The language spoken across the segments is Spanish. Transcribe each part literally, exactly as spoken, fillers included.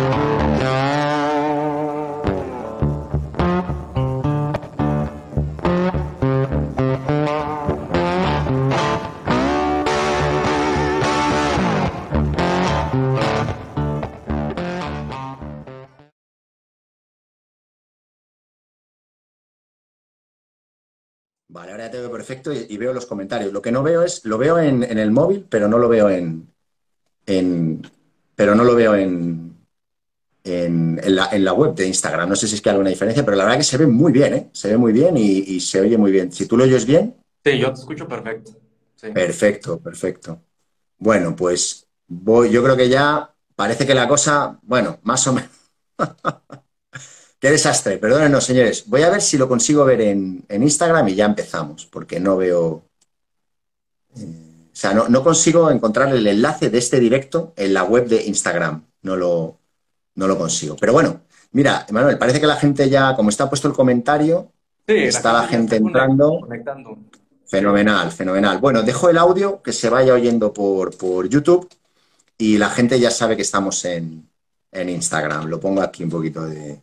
Vale, ahora ya te veo perfecto y, y veo los comentarios. Lo que no veo es, lo veo en, en el móvil, pero no lo veo en, en- pero no lo veo en, en, en la, en la web de Instagram. No sé si es que hay alguna diferencia, pero la verdad que se ve muy bien, ¿eh? Se ve muy bien y, y se oye muy bien. Si tú lo oyes bien, Sí, yo te escucho perfecto. Sí. perfecto, perfecto. Bueno, pues voy, yo creo que ya parece que la cosa, bueno, más o menos. Qué desastre, perdónenos, señores. Voy a ver si lo consigo ver en, en Instagram y ya empezamos, porque no veo. O sea, no, no consigo encontrar el enlace de este directo en la web de Instagram. No lo, no lo consigo. Pero bueno, mira, Manuel, parece que la gente ya, como está puesto el comentario, Sí, la está la gente ya gente está conect- entrando. conectando. Sí. Fenomenal, fenomenal. Bueno, dejo el audio que se vaya oyendo por, por YouTube y la gente ya sabe que estamos en, en Instagram. Lo pongo aquí un poquito de...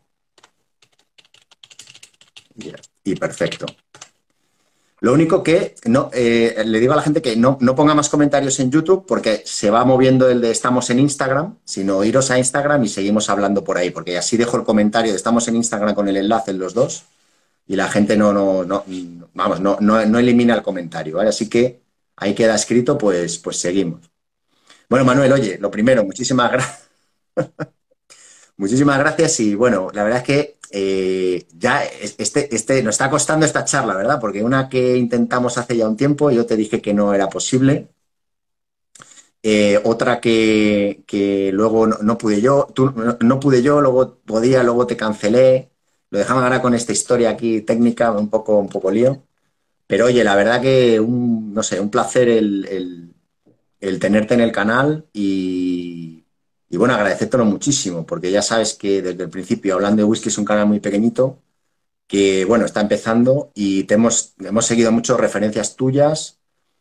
Y perfecto. Lo único que no, eh, le digo a la gente que no, no ponga más comentarios en YouTube porque se va moviendo el de estamos en Instagram, sino iros a Instagram y seguimos hablando por ahí, porque así dejo el comentario de estamos en Instagram con el enlace en los dos y la gente no, no, no, no- vamos, no, no, no elimina el comentario, ¿vale? Así que ahí queda escrito, pues, pues seguimos. Bueno, Manuel, oye, lo primero, muchísimas gracias. Muchísimas gracias y bueno, la verdad es que eh, ya este, este, nos está costando esta charla, ¿verdad? Porque una que intentamos hace ya un tiempo, yo te dije que no era posible. Eh, otra que, que luego no, no pude yo, tú, no, no pude yo, luego podía, luego te cancelé. Lo dejamos ahora con esta historia aquí técnica, un poco, un poco lío. Pero oye, la verdad que un, no sé, un placer el, el- el tenerte en el canal y, y bueno, agradecértelo muchísimo, porque ya sabes que desde el principio, hablando de whisky, es un canal muy pequeñito, que bueno, está empezando y te hemos, hemos seguido muchas referencias tuyas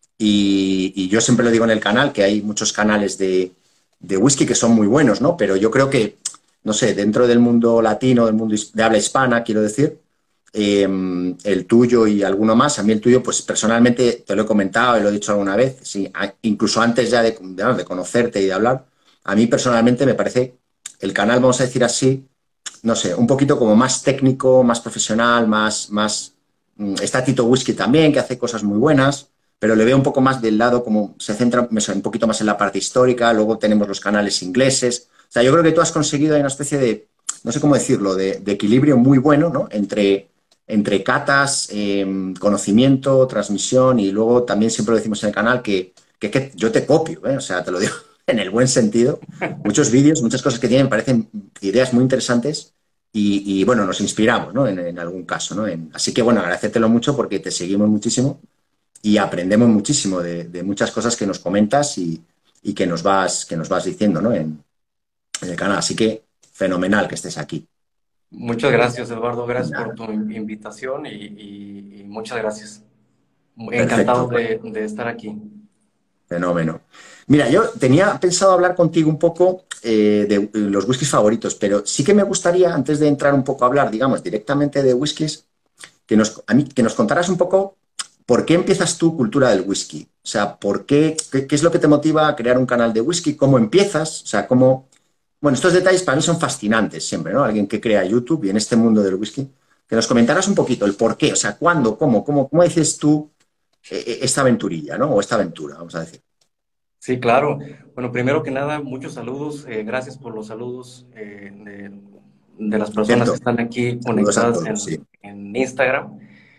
y, y yo siempre lo digo en el canal, que hay muchos canales de, de whisky que son muy buenos, ¿no? Pero yo creo que, no sé, dentro del mundo latino, del mundo his- de habla hispana, quiero decir, eh, el tuyo y alguno más, a mí el tuyo, pues personalmente te lo he comentado y lo he dicho alguna vez, sí, a- incluso antes ya de, de, de conocerte y de hablar, a mí personalmente me parece el canal, vamos a decir así, no sé, un poquito como más técnico, más profesional, más, más... mm, Está Tito Whisky también, que hace cosas muy buenas, pero le veo un poco más del lado como se centra me suena, un poquito más en la parte histórica, luego tenemos los canales ingleses. O sea, yo creo que tú has conseguido ahí una especie de, no sé cómo decirlo, de, de equilibrio muy bueno, ¿no? Entre, entre catas, eh, conocimiento, transmisión y luego también siempre lo decimos en el canal que, que, que yo te copio, ¿eh? O sea, te lo digo en el buen sentido. Muchos vídeos, muchas cosas que tienen, me parecen ideas muy interesantes y, y, bueno, nos inspiramos, ¿no? En, en algún caso, ¿no? En, así que bueno, agradecértelo mucho porque te seguimos muchísimo y aprendemos muchísimo de, de muchas cosas que nos comentas y, y, que, nos vas, que nos vas diciendo, ¿no? En, en el canal. Así que fenomenal que estés aquí. Muchas gracias, Eduardo. Gracias por Nada, tu in- invitación y, y- y muchas gracias. Muy perfecto, encantado de, de estar aquí. fenómeno. Mira, yo tenía pensado hablar contigo un poco eh, de los whiskies favoritos, pero sí que me gustaría, antes de entrar un poco a hablar, digamos, directamente de whiskies, que nos, a mí, que nos contaras un poco por qué empiezas tu cultura del whisky. O sea, por qué, qué, qué es lo que te motiva a crear un canal de whisky, cómo empiezas, o sea, cómo... Bueno, estos detalles para mí son fascinantes siempre, ¿no? Alguien que crea YouTube y en este mundo del whisky, que nos comentaras un poquito el por qué, o sea, cuándo, cómo, cómo, cómo dices tú eh, esta aventurilla, ¿no? O esta aventura, vamos a decir. Sí, claro. Bueno, primero que nada, muchos saludos. Eh, gracias por los saludos eh, de, de las personas que Cierto. están aquí Saludos a conectadas todos, sí. en, en Instagram.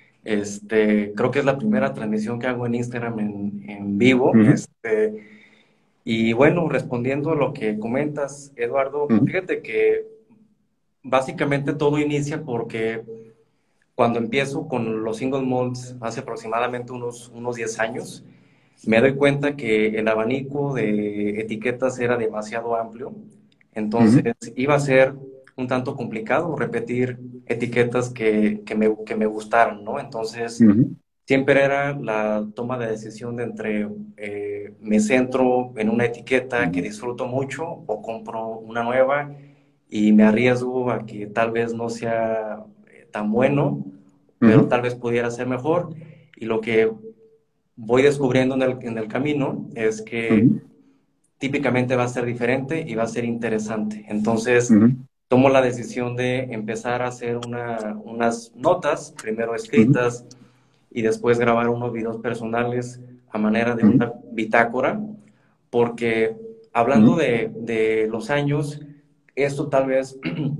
Este, creo que es la primera transmisión que hago en Instagram en, en vivo. Uh -huh, Este, y bueno, respondiendo a lo que comentas, Eduardo, uh -huh, fíjate que básicamente todo inicia porque cuando empiezo con los single malts hace aproximadamente unos, unos diez años, me doy cuenta que el abanico de etiquetas era demasiado amplio, uh -huh, entonces iba a ser un tanto complicado repetir etiquetas que, que me, que me gustaran, ¿no? Entonces, uh -huh, siempre era la toma de decisión de entre eh, me centro en una uh etiqueta que -huh, disfruto mucho o compro una nueva y me arriesgo a que tal vez no sea eh, tan bueno, pero Ujú, tal vez pudiera ser mejor. Y lo que voy descubriendo en el, en el camino es que ujú, típicamente va a ser diferente y va a ser interesante. Entonces, ujú, tomo la decisión de empezar a hacer una, unas notas, primero ujú, escritas y después grabar unos videos personales a manera de ujú, una bitácora, porque hablando ujú, de, de los años, esto tal vez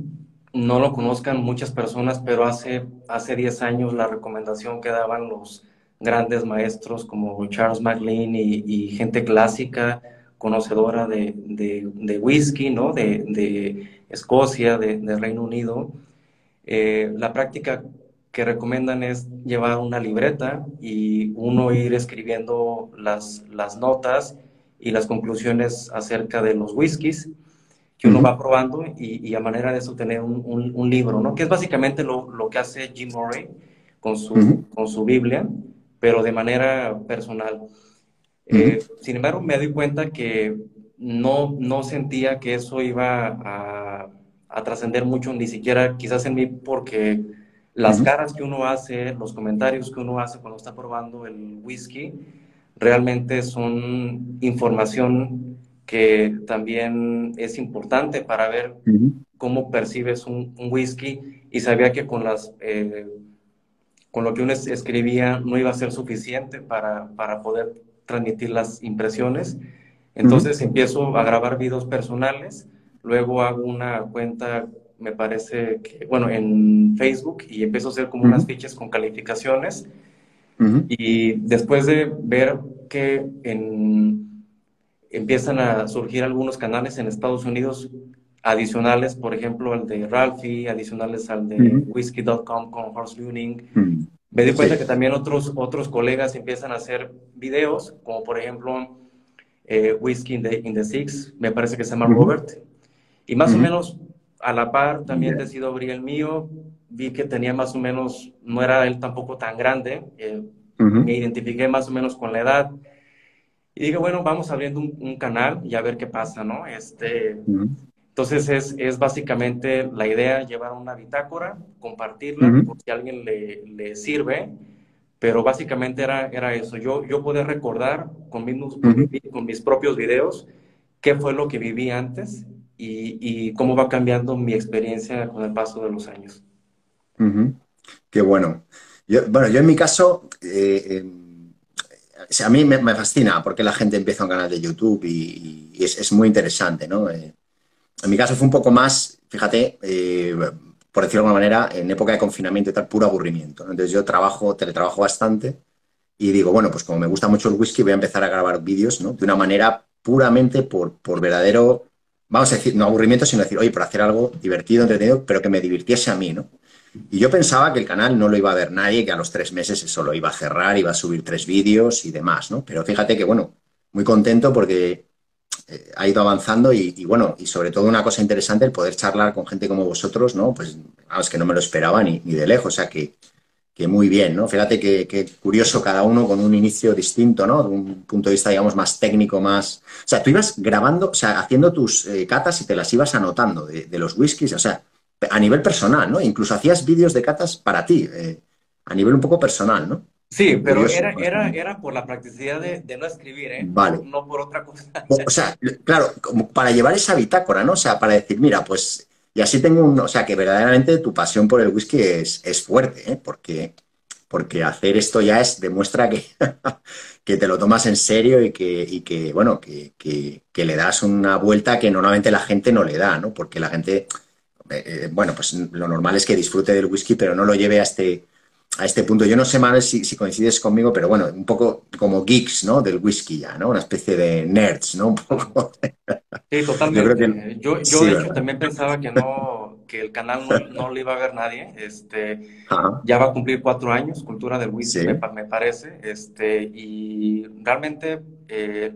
no lo conozcan muchas personas, pero hace, hace diez años la recomendación que daban los grandes maestros como Charles MacLean y, y gente clásica, conocedora de, de, de whisky, ¿no? De, de Escocia, de, de Reino Unido, eh, la práctica que recomiendan es llevar una libreta y uno ir escribiendo las, las notas y las conclusiones acerca de los whiskies que uno ujú, va probando y, y a manera de eso tener un, un, un libro, ¿no? Que es básicamente lo, lo, que hace Jim Murray con su, ujú, con su Biblia, pero de manera personal. ujú, Eh, sin embargo, me doy cuenta que no, no sentía que eso iba a, a trascender mucho, ni siquiera quizás en mí, porque las ujú, caras que uno hace, los comentarios que uno hace cuando está probando el whisky, realmente son información que también es importante para ver ujú, cómo percibes un, un whisky y sabía que con las... Eh, con lo que uno es- escribía no iba a ser suficiente para, para poder transmitir las impresiones. ujú, Entonces empiezo a grabar videos personales, luego hago una cuenta, me parece que, bueno, en Facebook y empiezo a hacer como unas ujú, fichas con calificaciones ujú, y después de ver que en, empiezan a surgir algunos canales en Estados Unidos adicionales, por ejemplo, el de Ralphie, adicionales al de ujú, whisky punto com con Horst Luning, ujú. me di cuenta Sí. que también otros, otros colegas empiezan a hacer videos, como por ejemplo eh, Whiskey in the, in the Six, me parece que se llama Ujú, Robert, y más o ujú. menos a la par también Bien. decido abrir el mío, vi que tenía más o menos, no era él tampoco tan grande, eh, me Ujú, identifiqué más o menos con la edad, y dije, bueno, vamos abriendo un, un canal y a ver qué pasa, ¿no? Este, ujú, entonces es, es básicamente la idea llevar una bitácora, compartirla ujú, por si a alguien le, le sirve, pero básicamente era, era eso, yo, yo poder recordar con mis, con, ujú, mi- con mis propios videos qué fue lo que viví antes y, y cómo va cambiando mi experiencia con el paso de los años. ujú. Qué bueno. Yo, bueno, yo en mi caso, eh, eh, o sea, a mí me, me fascina porque la gente empieza un canal de YouTube y, y es, es muy interesante, ¿no? Eh, en mi caso fue un poco más, fíjate, eh, por decirlo de alguna manera, en época de confinamiento y tal, puro aburrimiento, ¿no? Entonces yo trabajo, teletrabajo bastante y digo, bueno, pues como me gusta mucho el whisky, voy a empezar a grabar vídeos, ¿no? De una manera puramente por, por verdadero, vamos a decir, no aburrimiento, sino decir, oye, por hacer algo divertido, entretenido, pero que me divirtiese a mí, ¿no? Y yo pensaba que el canal no lo iba a ver nadie, que a los tres meses eso lo iba a cerrar, iba a subir tres vídeos y demás, ¿no? Pero fíjate que, bueno, muy contento porque eh, ha ido avanzando y, y, bueno, y sobre todo una cosa interesante, el poder charlar con gente como vosotros, ¿no? Pues, vamos, que no me lo esperaba ni, ni de lejos, o sea, que, que muy bien, ¿no? Fíjate que, que, curioso cada uno con un inicio distinto, ¿no? De un punto de vista, digamos, más técnico, más... O sea, tú ibas grabando, o sea, haciendo tus eh, catas y te las ibas anotando de, de, los whiskies, o sea, a nivel personal, ¿no? Incluso hacías vídeos de catas para ti, eh, a nivel un poco personal, ¿no? Sí, pero Curioso. era, era, era por la practicidad de, de no escribir, ¿eh? No, Vale. no por otra cosa. O sea, claro, como para llevar esa bitácora, ¿no? O sea, para decir, mira, pues, y así tengo un, o sea, que verdaderamente tu pasión por el whisky es, es fuerte, ¿eh? Porque, porque hacer esto ya es, demuestra que, que te lo tomas en serio y que, y que bueno, que, que, que le das una vuelta que normalmente la gente no le da, ¿no? Porque la gente, eh, eh, bueno, pues lo normal es que disfrute del whisky, pero no lo lleve a este, a este punto. Yo no sé, Manuel, si, si coincides conmigo, pero bueno, un poco como geeks, ¿no? Del whisky ya, ¿no? Una especie de nerds, ¿no? Un poco. Sí, Yo creo que totalmente. Yo, yo sí, de hecho ¿verdad? también pensaba que no, que el canal no, no lo iba a ver nadie. Este, Ajá, ya va a cumplir cuatro años, Cultura del Whisky, me, sí, pa- me parece. Este, y realmente eh,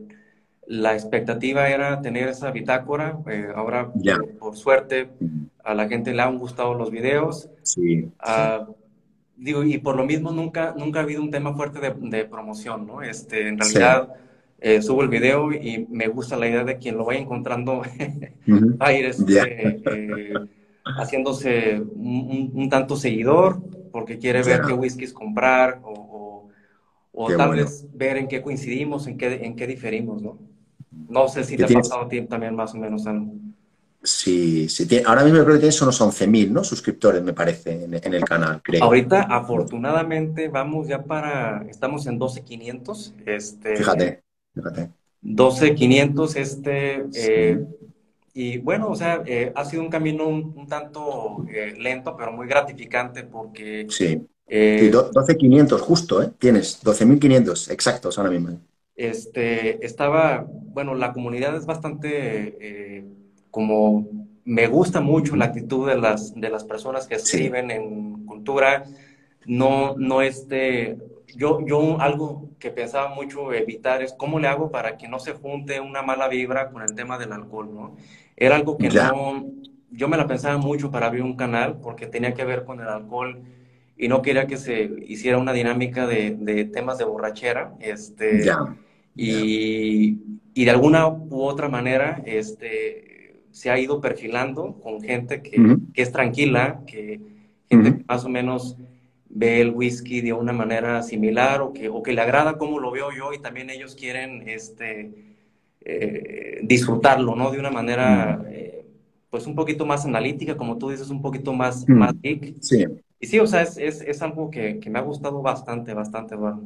la expectativa era tener esa bitácora. Eh, ahora, ya, por, por suerte, a la gente le han gustado los videos. sí, sí, Ah, digo, y por lo mismo nunca, nunca ha habido un tema fuerte de, de promoción, ¿no? Este, en sí, realidad. eh, subo el video y me gusta la idea de quien lo vaya encontrando Ujú. va a ir Ya, este, eh, haciéndose un, un- un tanto seguidor porque quiere ver qué ya, whiskies comprar o, o, o qué tal bueno. vez ver en qué coincidimos, en qué, en qué diferimos, ¿no? No sé si ¿Qué te ha tienes? pasado a ti también más o menos algo. Sí, sí, tiene- ahora mismo creo que tienes unos once mil, ¿no? Suscriptores, me parece, en, en el canal, creo. Ahorita, afortunadamente, vamos ya para, estamos en doce mil quinientos, este, Fíjate, fíjate. doce mil quinientos, este, eh, Sí, y bueno, o sea, eh, ha sido un camino un, un tanto eh, lento, pero muy gratificante porque sí. Sí, eh, do- doce mil quinientos justo, ¿eh? Tienes doce mil quinientos exactos ahora mismo. este, estaba, bueno, la comunidad es bastante, eh, como, me gusta mucho la Ujú. actitud de las, de las personas que Sí, escriben en cultura, no, no este, yo, yo algo que pensaba mucho evitar es cómo le hago para que no se junte una mala vibra con el tema del alcohol, ¿no? Era algo que ya. no, yo me la pensaba mucho para abrir un canal porque tenía que ver con el alcohol y no quería que se hiciera una dinámica de, de temas de borrachera, este, Ya, ya. y, y de alguna u otra manera, este, se ha ido perfilando con gente que, Ujú, que es tranquila, que gente que ujú, más o menos ve el whisky de una manera similar o que, o que le agrada como lo veo yo y también ellos quieren este, eh, disfrutarlo, ¿no? De una manera, mm, eh, pues un poquito más analítica, como tú dices, un poquito más, más mm. geek. Sí, Y sí, o sea, es, es, es algo que, que me ha gustado bastante, bastante, Eduardo.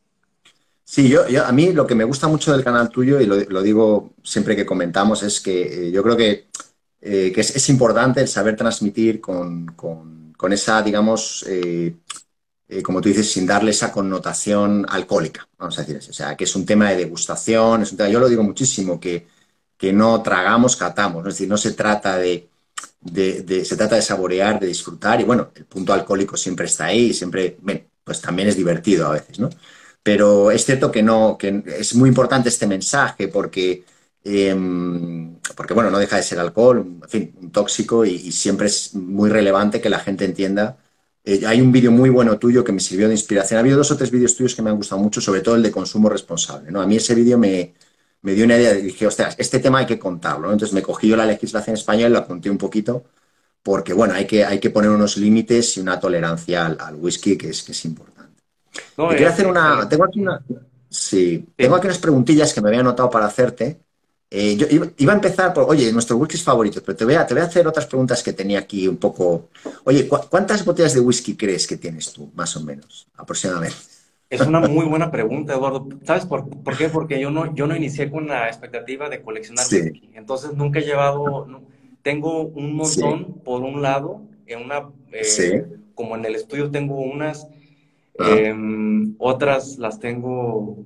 sí, yo, yo- a mí lo que me gusta mucho del canal tuyo, y lo, lo digo siempre que comentamos, es que eh, yo creo que, eh, que es, es importante el saber transmitir con, con- con esa, digamos, eh, eh, como tú dices, sin darle esa connotación alcohólica, vamos a decir eso. O sea, que es un tema de degustación, es un tema, yo lo digo muchísimo, que, que no tragamos, catamos, ¿no? Es decir, no se trata de, de- de- se trata de saborear, de disfrutar, y bueno, el punto alcohólico siempre está ahí, siempre, bueno, pues también es divertido a veces, ¿no? Pero es cierto que no, que es muy importante este mensaje porque, eh, porque bueno, no deja de ser alcohol, en fin, un tóxico y, y siempre es muy relevante que la gente entienda. Eh, hay un vídeo muy bueno tuyo que me sirvió de inspiración. Ha habido dos o tres vídeos tuyos que me han gustado mucho, sobre todo el de consumo responsable, ¿no? A mí ese vídeo me, me dio una idea, de, dije, ostras, este tema hay que contarlo, ¿no? Entonces me cogí yo la legislación española y la conté un poquito, porque bueno, hay que, hay que poner unos límites y una tolerancia al, al whisky que es, que es importante. No, Te quiero es hacer una, excelente. tengo aquí Ujú. una, sí, tengo Sí. aquí unas preguntillas que me había anotado para hacerte. Eh, yo iba, iba a empezar por, oye, nuestros whiskies favoritos, pero te voy a, te voy a hacer otras preguntas que tenía aquí un poco. Oye, ¿cu- ¿cuántas botellas de whisky crees que tienes tú, más o menos, aproximadamente? Es una muy buena pregunta, Eduardo. ¿Sabes por, por qué? Porque yo no, yo no inicié con la expectativa de coleccionar Sí, whisky. Entonces nunca he llevado, no- tengo un sí, montón por un lado, en una, sí. eh, como en el estudio tengo unas, Ah, em, otras las tengo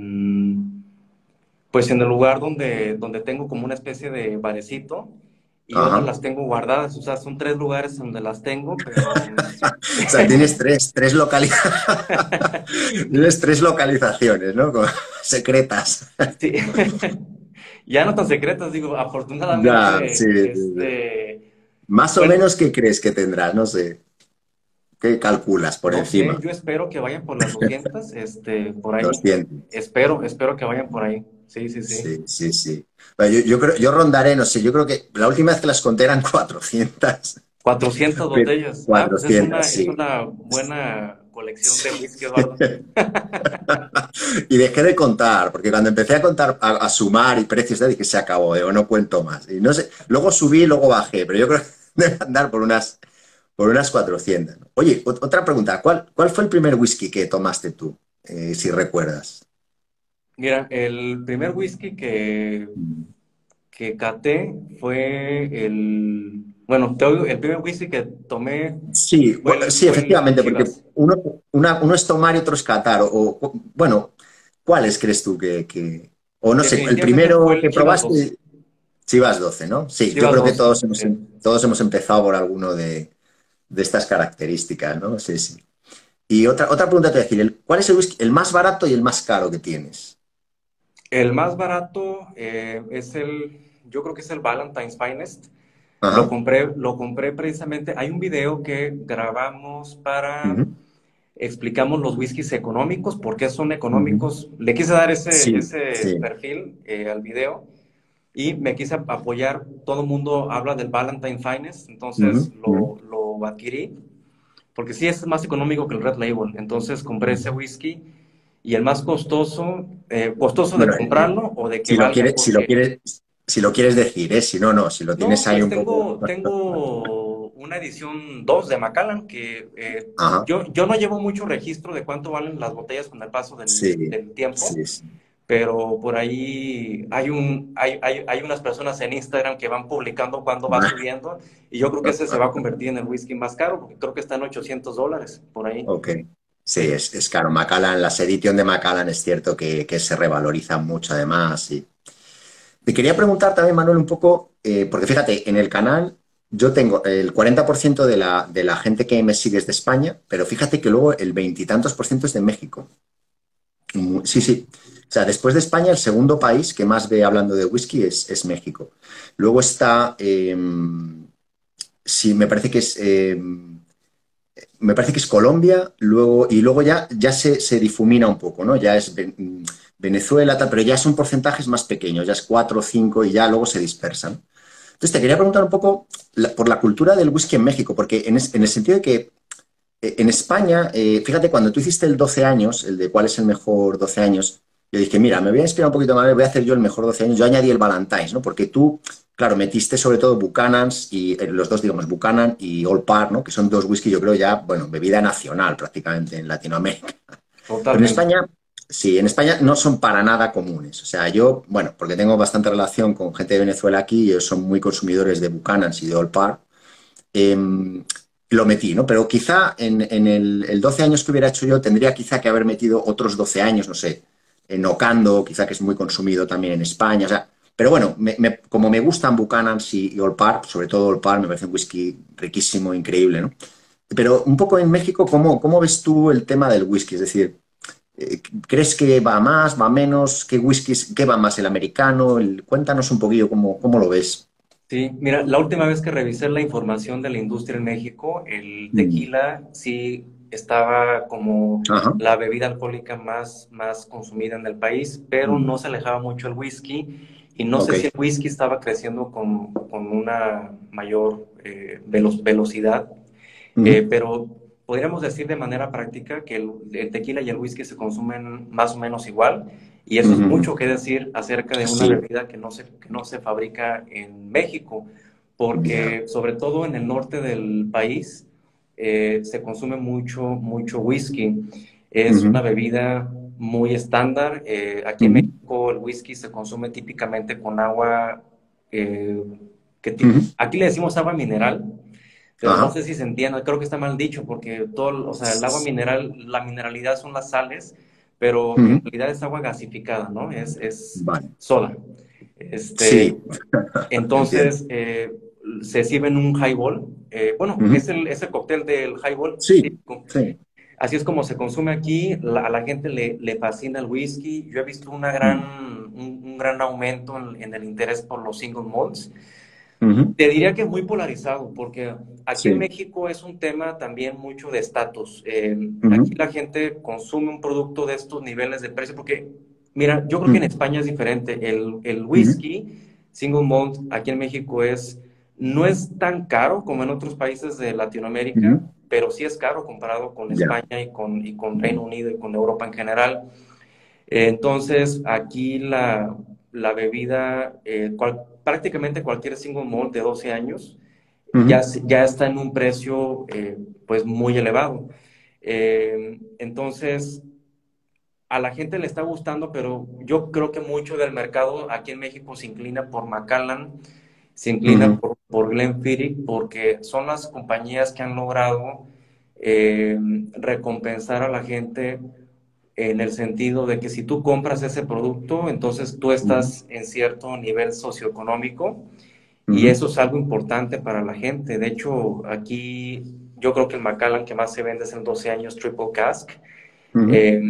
en, pues en el lugar donde, donde tengo como una especie de barecito y otras ajá. las tengo guardadas. O sea, son tres lugares donde las tengo, pero O sea, tienes tres, tres localizaciones. Tienes tres localizaciones, ¿no? Como secretas. sí. Ya no tan secretas, digo, Ya, sí, afortunadamente, sí, sí. este, Más o bueno, menos, ¿qué crees que tendrás? No sé. ¿Qué calculas por no sé, encima? yo espero que vayan por las doscientas, este, por ahí. Doscientos. Espero, espero que vayan por ahí. Sí, sí, sí. Sí, sí, sí. Bueno, yo, yo creo, yo rondaré, no sé, yo creo que la última vez que las conté eran cuatrocientas. Cuatrocientas Pero botellas. Ah, pues es cuatrocientas, una, es sí. una buena colección de Sí. whisky, Eduardo. Y dejé de contar, porque cuando empecé a contar, a, a sumar y precios, ya dije, se acabó, digo, no cuento más. Y no sé, luego subí y luego bajé, pero yo creo que debe andar por unas, por unas cuatrocientas, ¿no? Oye, ot- otra pregunta, ¿cuál, cuál fue el primer whisky que tomaste tú, eh, si recuerdas? Mira, el primer whisky que, Mm. que caté fue el, bueno, te oigo, el primer whisky que tomé Sí, fue bu- el, sí, fue el efectivamente, porque Chivas. uno, una- uno es tomar y otro es catar, o, o- bueno, ¿cuáles crees tú que, que- o no sé, el Definitivamente fue primero el que Chivas doce. probaste, Chivas doce, ¿no? Sí, yo Chivas creo que doce. todos hemos, Sí. em- todos hemos empezado por alguno de, de estas características, ¿no? Sí, sí. Y otra, otra pregunta te voy a decir, el- ¿cuál es el whisky, el más barato y el más caro que tienes? El más barato eh, es el, yo creo que es el Valentine's Finest. Lo Ajá. compré, lo compré precisamente. Hay un video que grabamos para Ujú. explicamos los whiskies económicos, por qué son Ujú. económicos. Le quise dar ese, Sí, ese sí. perfil eh, al video y me quise apoyar. Todo el mundo habla del Valentine Finest, entonces Ujú, ujú, lo, lo adquirí, porque sí es más económico que el Red Label. Entonces compré ese ujú. whisky y el más costoso, eh, costoso de Bueno, eh, comprarlo o de que si lo valga, quieres, si lo porque quieres, si lo quieres decir, ¿eh? Si no, no, si lo no, tienes ahí pues un poco. tengo, tengo una edición dos de Macallan que eh, Ajá. yo, yo no llevo mucho registro de cuánto valen las botellas con el paso del, Sí, del tiempo, sí, sí. pero por ahí hay, un, hay, hay, hay unas personas en Instagram que van publicando cuándo va subiendo y yo creo que ese se va a convertir en el whisky más caro porque creo que está en ochocientos dólares por ahí. Ok. Sí, es, es caro. Macallan, las ediciones de Macallan es cierto que, que se revalorizan mucho además. Y... Te quería preguntar también, Manuel, un poco, eh, porque fíjate, en el canal yo tengo el cuarenta por ciento de la, de la gente que me sigue es de España, pero fíjate que luego el veintitantos por ciento es de México. Mu- Sí, sí. O sea, después de España, el segundo país que más ve hablando de whisky es, es México. Luego está, eh, sí, me parece que es, eh, me parece que es Colombia, luego, y luego ya, ya se, se difumina un poco, ¿no? Ya es Ven- Venezuela, tal, pero ya son porcentajes más pequeños, ya es cuatro o cinco y ya luego se dispersan. Entonces, te quería preguntar un poco la- por la cultura del whisky en México, porque en, es- en el sentido de que eh, en España, eh, fíjate, cuando tú hiciste el doce años, el de cuál es el mejor doce años, yo dije, mira, me voy a inspirar un poquito más, voy a hacer yo el mejor doce años. Yo añadí el Valentine's, ¿no? Porque tú, claro, metiste sobre todo Buchanan's y eh, los dos, digamos, Buchanan y Old Parr, ¿no? Que son dos whisky, yo creo ya, bueno, bebida nacional prácticamente en Latinoamérica. Pero en Totalmente. España, sí, en España no son para nada comunes. O sea, yo, bueno, porque tengo bastante relación con gente de Venezuela aquí, ellos son muy consumidores de Buchanan's y de Old Parr. eh, lo metí, ¿no? Pero quizá en, en el, el doce años que hubiera hecho yo tendría quizá que haber metido otros doce años, no sé, en Ocando, quizá que es muy consumido también en España, o sea, pero bueno, me, me, como me gustan Buchanan's y, y Old Parr, sobre todo Old Parr, me parece un whisky riquísimo, increíble, ¿no? Pero un poco en México, ¿cómo, cómo ves tú el tema del whisky? Es decir, eh, ¿crees que va más, va menos? ¿Qué whiskies, qué va más, el americano? El... Cuéntanos un poquillo cómo, cómo lo ves. Sí, mira, la última vez que revisé la información de la industria en México, el Mm. tequila sí estaba como Ajá. la bebida alcohólica más, más consumida en el país, pero Mm. no se alejaba mucho el whisky y no sé Ok. si el whisky estaba creciendo con, con una mayor eh, velo- velocidad. Eh, Ujú. pero podríamos decir de manera práctica que el, el tequila y el whisky se consumen más o menos igual, y eso es Ujú. mucho que decir acerca de una Sí, bebida que no se, que no se fabrica en México, ya. porque sobre todo en el norte del país eh, se consume mucho, mucho whisky. Es una Ujú. bebida muy estándar. Eh, aquí en Ujú. México el whisky se consume típicamente con agua, eh, que ti- Ujú. aquí le decimos agua mineral, pero no Ajá. sé si se entiende, creo que está mal dicho, porque todo, o sea, el agua mineral, la mineralidad son las sales, pero en Ujú. realidad es agua gasificada, ¿no? Es, es Vale. soda. Este, Sí, entiendo. entonces, eh, se sirve en un highball. Eh, bueno, Ujú. es el, es el cóctel del highball Sí, típico. sí. Así es como se consume aquí. La- a la gente le, le fascina el whisky. Yo he visto una gran, Mm. un, un gran aumento en, en el interés por los single malts. Ujú. Te diría que es muy polarizado, porque aquí en Sí. México es un tema también mucho de estatus. Eh, aquí Ujú. la gente consume un producto de estos niveles de precio, porque, mira, yo creo que en Ujú. España es diferente. El, el Ujú. whisky single malt aquí en México es, no es tan caro como en otros países de Latinoamérica, Ujú. pero sí es caro comparado con Ya. España y con, y con Reino Unido y con Europa en general. Eh, Entonces, aquí la, la bebida, eh, cual- prácticamente cualquier single malt de doce años ya, Ujú. se- ya está en un precio eh, pues muy elevado. Eh, entonces, a la gente le está gustando, pero yo creo que mucho del mercado aquí en México se inclina por Macallan, se inclina Ujú. por, por Glenfiddich, porque son las compañías que han logrado eh, recompensar a la gente en el sentido de que si tú compras ese producto, entonces tú Ujú. estás en cierto nivel socioeconómico y Ujú. eso es algo importante para la gente. De hecho, aquí yo creo que el Macallan que más se vende es el doce años Triple Cask. Ujú. Eh,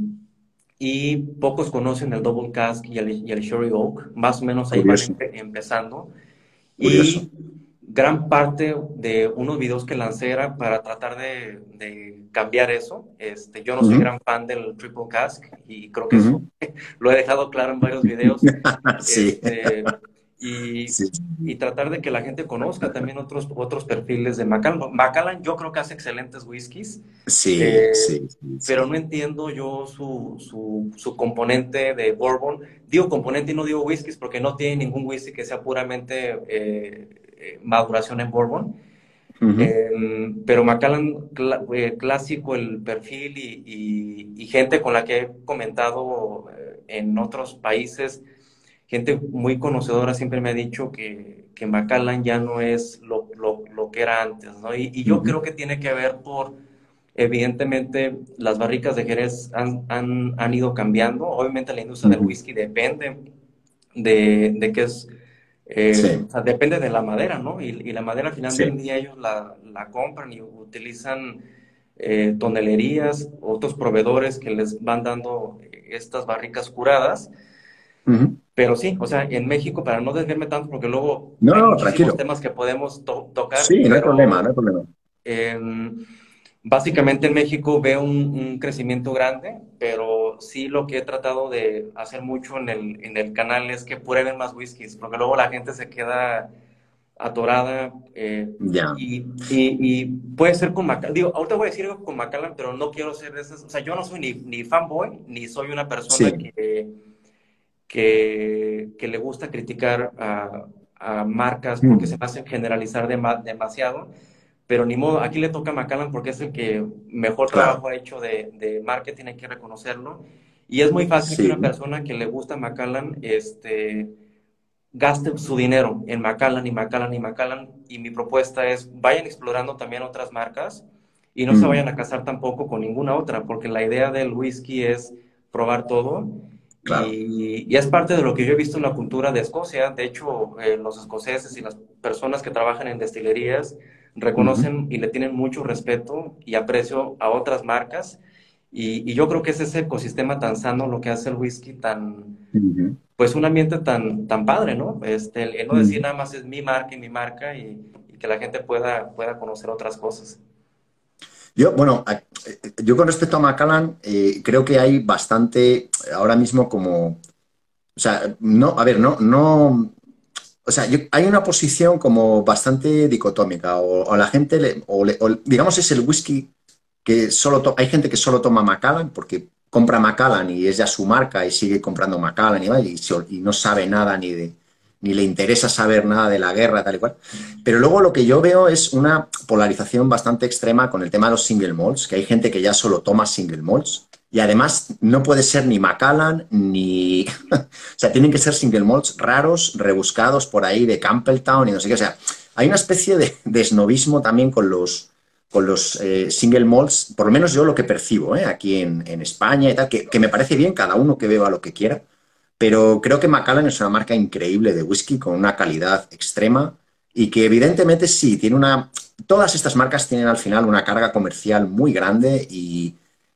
y pocos conocen el Double Cask y el, y el Sherry Oak, más o menos ahí van Curioso, empe- empezando. curioso. Y gran parte de unos videos que lancé era para tratar de, de cambiar eso. Este, yo no soy Ujú, gran fan del triple cask y creo que eso ujú. lo he dejado claro en varios videos. Sí, Este, y, sí, y tratar de que la gente conozca también otros, otros perfiles de Macallan. Macallan yo creo que hace excelentes whiskies, sí, eh, sí, sí, pero sí. no entiendo yo su, su, su componente de bourbon. Digo componente y no digo whiskies porque no tiene ningún whisky que sea puramente eh, eh, maduración en bourbon. Ujú, Eh, pero Macallan, cla- eh, clásico el perfil y, y- y gente con la que he comentado eh, en otros países, gente muy conocedora siempre me ha dicho que, que Macallan ya no es lo, lo- lo que era antes, ¿no? Y, y yo ujú, creo que tiene que ver por, evidentemente, las barricas de Jerez han, han, han ido cambiando. Obviamente la industria del ujú. whisky depende de, de qué es, eh, Sí, o sea, depende de la madera, ¿no? Y, y la madera al final del sí. día ellos la, la compran y utilizan eh, tonelerías, otros proveedores que les van dando estas barricas curadas. Ujú. Pero sí, o sea, en México, para no desviarme tanto, porque luego No, hay no, muchísimos tranquilo. temas que podemos to- tocar, Sí, no hay problema, no pero hay problema. eh, básicamente en México veo un, un crecimiento grande, pero sí lo que he tratado de hacer mucho en el, en el canal es que prueben más whiskies, porque luego la gente se queda atorada eh, Ya. y, y, y puede ser con Macallan. Digo, ahorita voy a decir algo con Macallan, pero no quiero ser de esas. O sea, yo no soy ni, ni fanboy, ni soy una persona Sí. que que, que le gusta criticar a, a marcas porque se Mm. me hace generalizar dema- demasiado, pero ni modo, aquí le toca a Macallan porque es el que mejor Claro. trabajo ha hecho de, de marketing, hay que reconocerlo. Y es muy fácil que una Sí. persona que le gusta Macallan este, gaste su dinero en Macallan y Macallan y Macallan. Y mi propuesta es, vayan explorando también otras marcas y no se Mm. vayan a casar tampoco con ninguna otra, porque la idea del whisky es probar todo. Claro. Y, y es parte de lo que yo he visto en la cultura de Escocia. De hecho, eh, los escoceses y las personas que trabajan en destilerías Ujú, reconocen y le tienen mucho respeto y aprecio a otras marcas. Y, y yo creo que es ese ecosistema tan sano lo que hace el whisky tan, ujú, pues un ambiente tan, tan padre, ¿no? Este, el, el no decir ujú. nada más es mi marca y mi marca y, y que la gente pueda, pueda conocer otras cosas. Yo, bueno, a- yo con respecto a Macallan, eh, creo que hay bastante ahora mismo como, o sea, no, a ver, no, no, o sea, yo- hay una posición como bastante dicotómica, o, o la gente, le- o, le- o digamos es el whisky que solo, to- hay gente que solo toma Macallan porque compra Macallan y es ya su marca y sigue comprando Macallan y, vaya, y, se ol- y no sabe nada ni de, ni le interesa saber nada de la guerra, tal y cual. Pero luego lo que yo veo es una polarización bastante extrema con el tema de los single malts, que hay gente que ya solo toma single malts y además no puede ser ni Macallan ni... o sea, tienen que ser single malts raros, rebuscados por ahí de Campbelltown y no sé qué. O sea, hay una especie de, de snobismo también con los, con los eh, single malts, por lo menos yo lo que percibo ¿eh? aquí en, en, España y tal, que, que me parece bien, cada uno que beba lo que quiera, pero creo que Macallan es una marca increíble de whisky con una calidad extrema y que evidentemente sí, tiene una... Todas estas marcas tienen al final una carga comercial muy grande y,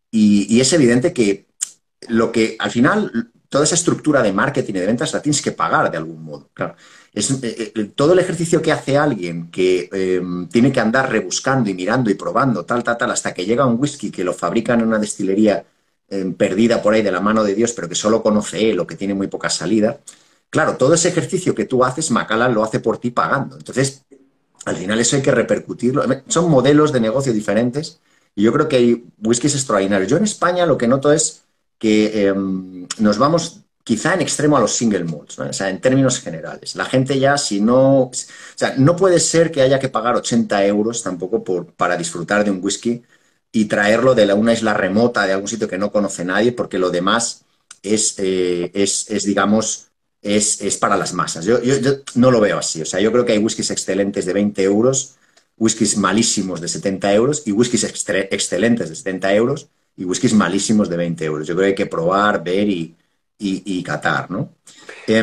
y, y es evidente que lo que al final, toda esa estructura de marketing y de ventas la tienes que pagar de algún modo. Claro. Es, eh, eh, todo el ejercicio que hace alguien que eh, tiene que andar rebuscando y mirando y probando, tal, tal, tal, hasta que llega un whisky que lo fabrican en una destilería eh, perdida por ahí de la mano de Dios, pero que solo conoce él o que tiene muy poca salida. Claro, todo ese ejercicio que tú haces, Macallan lo hace por ti pagando. Entonces, al final eso hay que repercutirlo. Son modelos de negocio diferentes y yo creo que hay whiskies extraordinarios. Yo en España lo que noto es que eh, nos vamos quizá en extremo a los single malts, ¿no? O sea, en términos generales. La gente ya si no... O sea, no puede ser que haya que pagar ochenta euros tampoco por, para disfrutar de un whisky y traerlo de la, una isla remota, de algún sitio que no conoce nadie, porque lo demás es, eh, es, es digamos, es, es, para las masas. Yo, yo, yo, no lo veo así. O sea, yo creo que hay whiskies excelentes de veinte euros, whiskies malísimos de setenta euros y whiskies excelentes de setenta euros y whiskies malísimos de veinte euros. Yo creo que hay que probar, ver y, y, y catar, ¿no? Eh,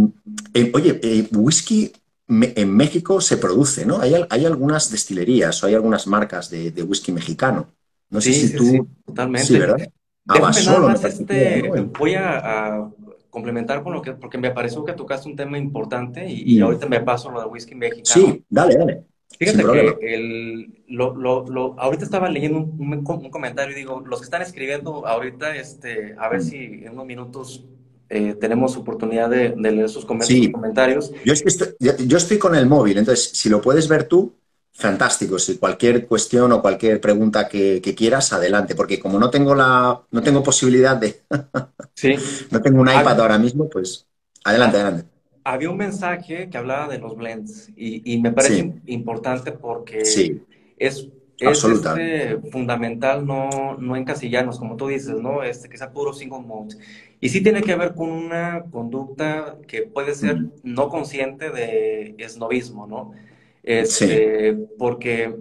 eh, oye, eh, whisky me, en México se produce, ¿no? Hay, hay, algunas destilerías o hay algunas marcas de, de whisky mexicano. No sé Sí, si sí, sí, tú... Sí, totalmente. ¿verdad? Déjame nada Abasolo me más, parece que era, este, ¿no? voy a, a complementar con lo que, porque me pareció que tocaste un tema importante y, y Mm. ahorita me paso lo de whisky mexicano. Sí, dale, dale, sin Fíjate que problema. el, lo, lo, lo- ahorita estaba leyendo un, un, un comentario y digo, los que están escribiendo ahorita, este, a ver Mm. si en unos minutos eh, tenemos oportunidad de, de leer sus, comen- sus Sí, comentarios. yo, es que estoy, yo yo estoy con el móvil, entonces si lo puedes ver tú, fantástico. Si cualquier cuestión o cualquier pregunta que, que quieras, adelante, porque como no tengo la, no tengo posibilidad de, Sí. no tengo un iPad Hab- ahora mismo, pues adelante, ha- adelante. Había un mensaje que hablaba de los blends y, y me parece Sí, im- importante porque sí, es, es absolutamente. este, fundamental no, no encasillarnos, como tú dices, ¿no? Este, que sea puro single malt. Y sí tiene que ver con una conducta que puede ser Mm. no consciente de esnovismo, ¿no? Sí. Este, porque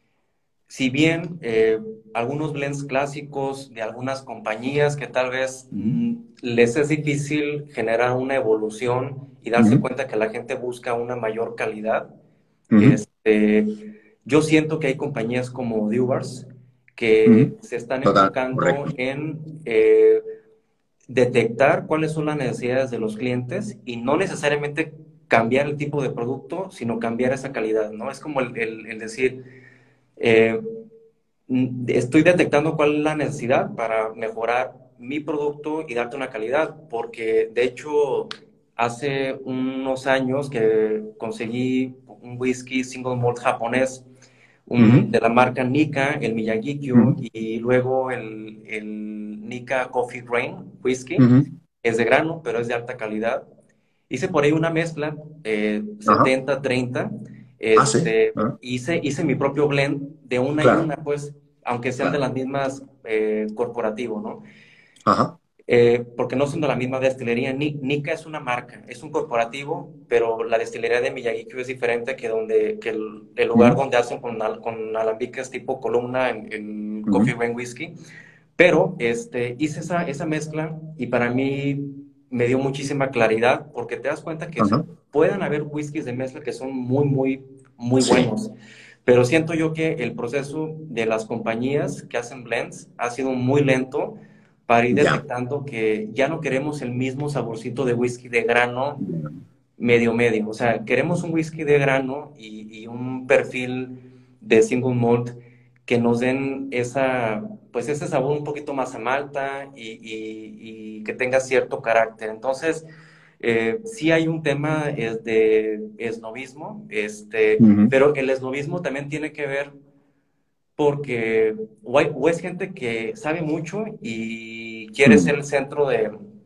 si bien eh, algunos blends clásicos de algunas compañías que tal vez Ujú, mm, les es difícil generar una evolución y darse ujú, cuenta que la gente busca una mayor calidad, ujú. este, yo siento que hay compañías como Dewars que Ujú. se están Total, enfocando correcto. en eh, detectar cuáles son las necesidades de los clientes y no necesariamente cambiar el tipo de producto, sino cambiar esa calidad, ¿no? Es como el, el- el decir, eh, mm, estoy detectando cuál es la necesidad para mejorar mi producto y darte una calidad, porque de hecho hace unos años que conseguí un whisky single malt japonés un- Ujú, de la marca Nika, el Miyagikyo, ujú, y luego el, el Nika Coffee Grain Whisky. ujú. Es de grano, pero es de alta calidad. Hice por ahí una mezcla, eh, Ajá. setenta treinta. Ah, sí. Este, Ah, hice, hice mi propio blend de una y claro, una, pues, aunque sean de claro. las mismas eh, corporativo, ¿no? Ajá. Eh, porque no son de la misma destilería. Ni- Nika es una marca, es un corporativo, pero la destilería de Miyagi-Q es diferente que, donde, que el, el lugar Ujú, donde hacen con, al- con alambiques tipo columna en, en Coffee ujú. Bean Whisky. Pero este, hice esa, esa mezcla y para mí me dio muchísima claridad porque te das cuenta que se Ajá. pueden haber whiskies de mezcla que son muy, muy, muy Sí, buenos. Pero siento yo que el proceso de las compañías que hacen blends ha sido muy lento para ir ya. detectando que ya no queremos el mismo saborcito de whisky de grano medio medio. O sea, queremos un whisky de grano y, y un perfil de single malt que nos den esa, pues ese sabor un poquito más a malta y, y- y que tenga cierto carácter. Entonces, eh, sí hay un tema es de esnovismo, este, Ujú, pero el esnovismo también tiene que ver porque o, hay- o es gente que sabe mucho y quiere ujú. ser el centro de,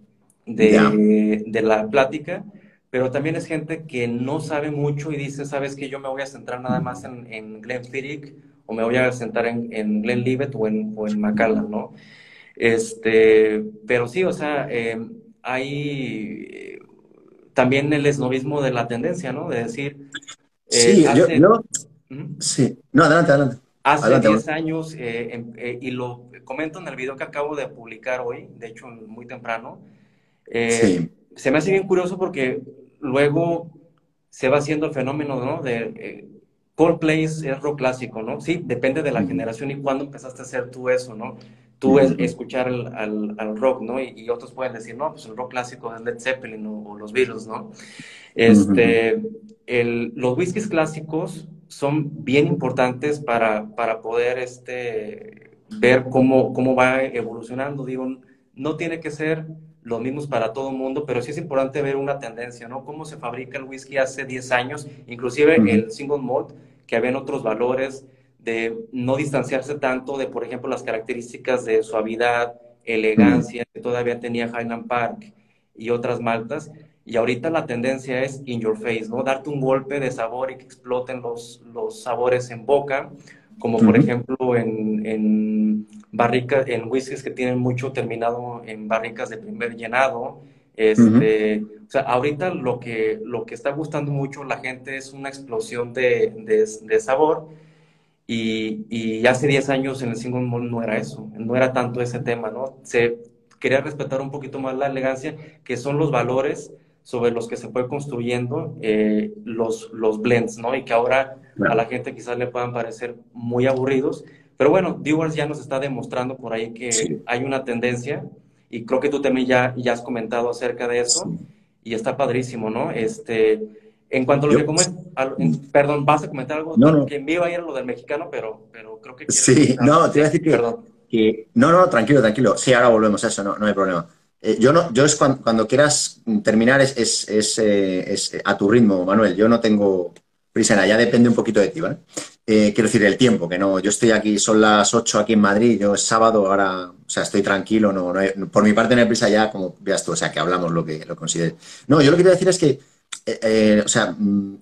Ya. de, de la plática, pero también es gente que no sabe mucho y dice, sabes que yo me voy a centrar nada más en, en Glenfiddich o me voy a centrar en, en Glenlivet o en, o en Macallan, ¿no? Este, pero sí, o sea, eh, hay eh, también el esnovismo de la tendencia, ¿no? De decir, eh, Sí, yo, hace... yo, ¿Mm? sí. No, adelante, adelante. Hace Adelante. diez años, eh, em- eh, y lo comento en el video que acabo de publicar hoy, de hecho muy temprano, eh, Sí. se me hace bien curioso porque luego se va haciendo el fenómeno, ¿no? De eh, Coldplay es, es rock clásico, ¿no? Sí, depende de la Ujú, generación y cuándo empezaste a hacer tú eso, ¿no? Tú ujú, es, ujú, escuchar el- al, al rock, ¿no? Y, y otros pueden decir, no, pues el rock clásico es Led Zeppelin o, o los Beatles, ¿no? ujú, Este, el, los whiskies clásicos son bien importantes para, para poder este, ver cómo, cómo va evolucionando. Digo, no tiene que ser los mismos para todo el mundo, pero sí es importante ver una tendencia, ¿no? Cómo se fabrica el whisky hace diez años, inclusive ujú, el single malt, que habían otros valores de no distanciarse tanto de, por ejemplo, las características de suavidad, ujú, elegancia, que todavía tenía Highland Park y otras maltas, y ahorita la tendencia es in your face, ¿no? Darte un golpe de sabor y que exploten los, los sabores en boca, como por ujú, ejemplo en, en barricas, en whiskies que tienen mucho terminado en barricas de primer llenado. ujú. Este, o sea, ahorita lo que, lo que está gustando mucho a la gente es una explosión de, de, de sabor. Y, y hace diez años en el single malt no era eso, no era tanto ese tema, ¿no? Se quería respetar un poquito más la elegancia, que son los valores sobre los que se fue construyendo eh, los, los blends, ¿no? Y que ahora a Claro. la gente quizás le puedan parecer muy aburridos. Pero bueno, Dewars ya nos está demostrando por ahí que Sí. hay una tendencia y creo que tú también ya, ya has comentado acerca de eso, Sí. y está padrísimo, ¿no? Este, en cuanto a lo que Yo, comes, perdón, vas a comentar algo, no, no, que me iba a ir a lo del mexicano, pero, pero creo que quieres sí, comentarlo. no, te iba a Sí, decir que, perdón. que- no, no, tranquilo, tranquilo. Sí, ahora volvemos a eso, no, no hay problema. Eh, yo no, yo es cuando, cuando quieras terminar es, es, es, eh, es a tu ritmo, Manuel. Yo no tengo prisa, nada, ya depende un poquito de ti, ¿vale? Eh, quiero decir, el tiempo, que no, yo estoy aquí, son las ocho aquí en Madrid, yo es sábado, ahora, o sea, estoy tranquilo, no, no hay- por mi parte no hay prisa ya, como veas tú, o sea, que hablamos lo que lo consideres. No, yo lo que quiero decir es que, eh, eh, o sea, mm,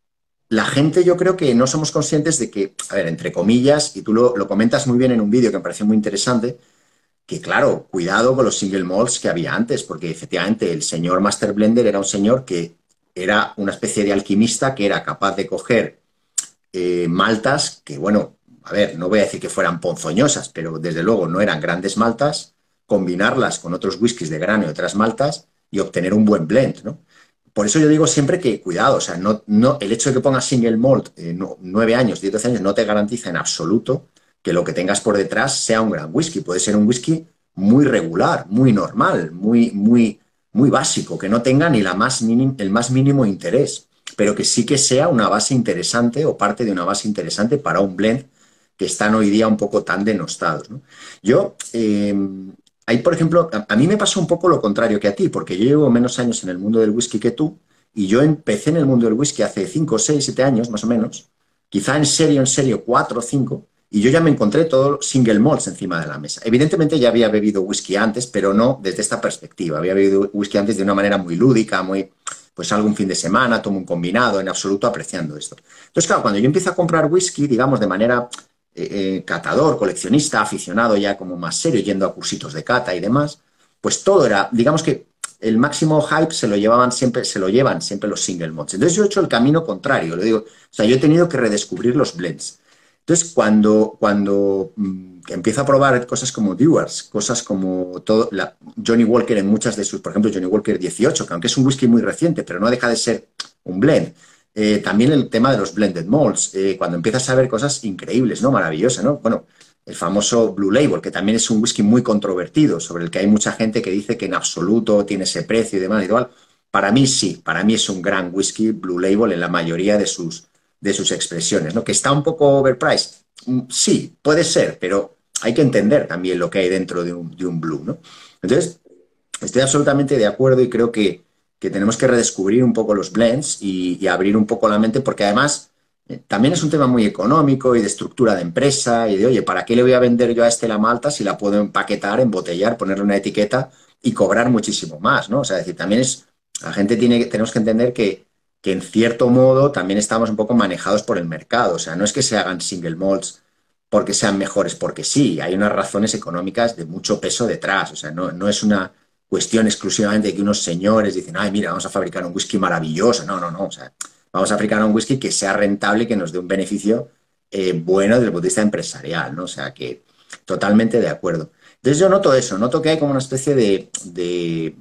la gente yo creo que no somos conscientes de que, a ver, entre comillas, y tú lo, lo comentas muy bien en un vídeo que me pareció muy interesante, que claro, cuidado con los single malts que había antes, porque efectivamente el señor Master Blender era un señor que era una especie de alquimista que era capaz de coger eh, maltas que, bueno, a ver, no voy a decir que fueran ponzoñosas, pero desde luego no eran grandes maltas, combinarlas con otros whiskies de grano y otras maltas y obtener un buen blend, ¿no? Por eso yo digo siempre que cuidado, o sea, no, no, el hecho de que pongas single malt eh, no, nueve años, diez, doce años, no te garantiza en absoluto que lo que tengas por detrás sea un gran whisky. Puede ser un whisky muy regular, muy normal, muy, muy, muy básico, que no tenga ni la más minim, el más mínimo interés, pero que sí que sea una base interesante o parte de una base interesante para un blend que están hoy día un poco tan denostados, ¿no? Yo, eh, hay, por ejemplo, a, a, mí me pasó un poco lo contrario que a ti, porque yo llevo menos años en el mundo del whisky que tú, y yo empecé en el mundo del whisky hace cinco, seis, siete años, más o menos, quizá en serio, en serio, cuatro o cinco, y yo ya me encontré todo single malts encima de la mesa. Evidentemente ya había bebido whisky antes, pero no desde esta perspectiva. Había bebido whisky antes de una manera muy lúdica, muy, pues algún fin de semana, tomo un combinado, en absoluto apreciando esto. Entonces, claro, cuando yo empiezo a comprar whisky, digamos, de manera eh, eh, catador, coleccionista, aficionado ya como más serio, yendo a cursitos de cata y demás, pues todo era, digamos que el máximo hype se lo llevaban siempre, se lo llevan siempre los single malts. Entonces yo he hecho el camino contrario, lo digo, o sea, yo he tenido que redescubrir los blends. Entonces, cuando, cuando mmm, empiezo a probar cosas como Dewar's, cosas como todo, la, Johnny Walker en muchas de sus, por ejemplo, Johnny Walker dieciocho, que aunque es un whisky muy reciente, pero no deja de ser un blend. Eh, también el tema de los blended malts, eh, cuando empiezas a ver cosas increíbles, ¿no? Maravillosas, ¿no? Bueno, el famoso Blue Label, que también es un whisky muy controvertido, sobre el que hay mucha gente que dice que en absoluto tiene ese precio y demás y igual. Para mí sí, para mí es un gran whisky Blue Label en la mayoría de sus, de sus expresiones, ¿no? Que está un poco overpriced. Sí, puede ser, pero hay que entender también lo que hay dentro de un, de un Blue, ¿no? Entonces, estoy absolutamente de acuerdo y creo que, que tenemos que redescubrir un poco los blends y, y abrir un poco la mente, porque además eh, también es un tema muy económico y de estructura de empresa y de, oye, ¿para qué le voy a vender yo a este la malta si la puedo empaquetar, embotellar, ponerle una etiqueta y cobrar muchísimo más, ¿no? O sea, es decir, también es, la gente tiene, tenemos que entender que, que en cierto modo también estamos un poco manejados por el mercado, o sea, no es que se hagan single malts porque sean mejores, porque sí, hay unas razones económicas de mucho peso detrás, o sea, no, no es una cuestión exclusivamente de que unos señores dicen, ay, mira, vamos a fabricar un whisky maravilloso. No, no, no. O sea, vamos a fabricar un whisky que sea rentable y que nos dé un beneficio eh, bueno desde el punto de vista empresarial, ¿no? O sea, que totalmente de acuerdo. Entonces yo noto eso, noto que hay como una especie de, de,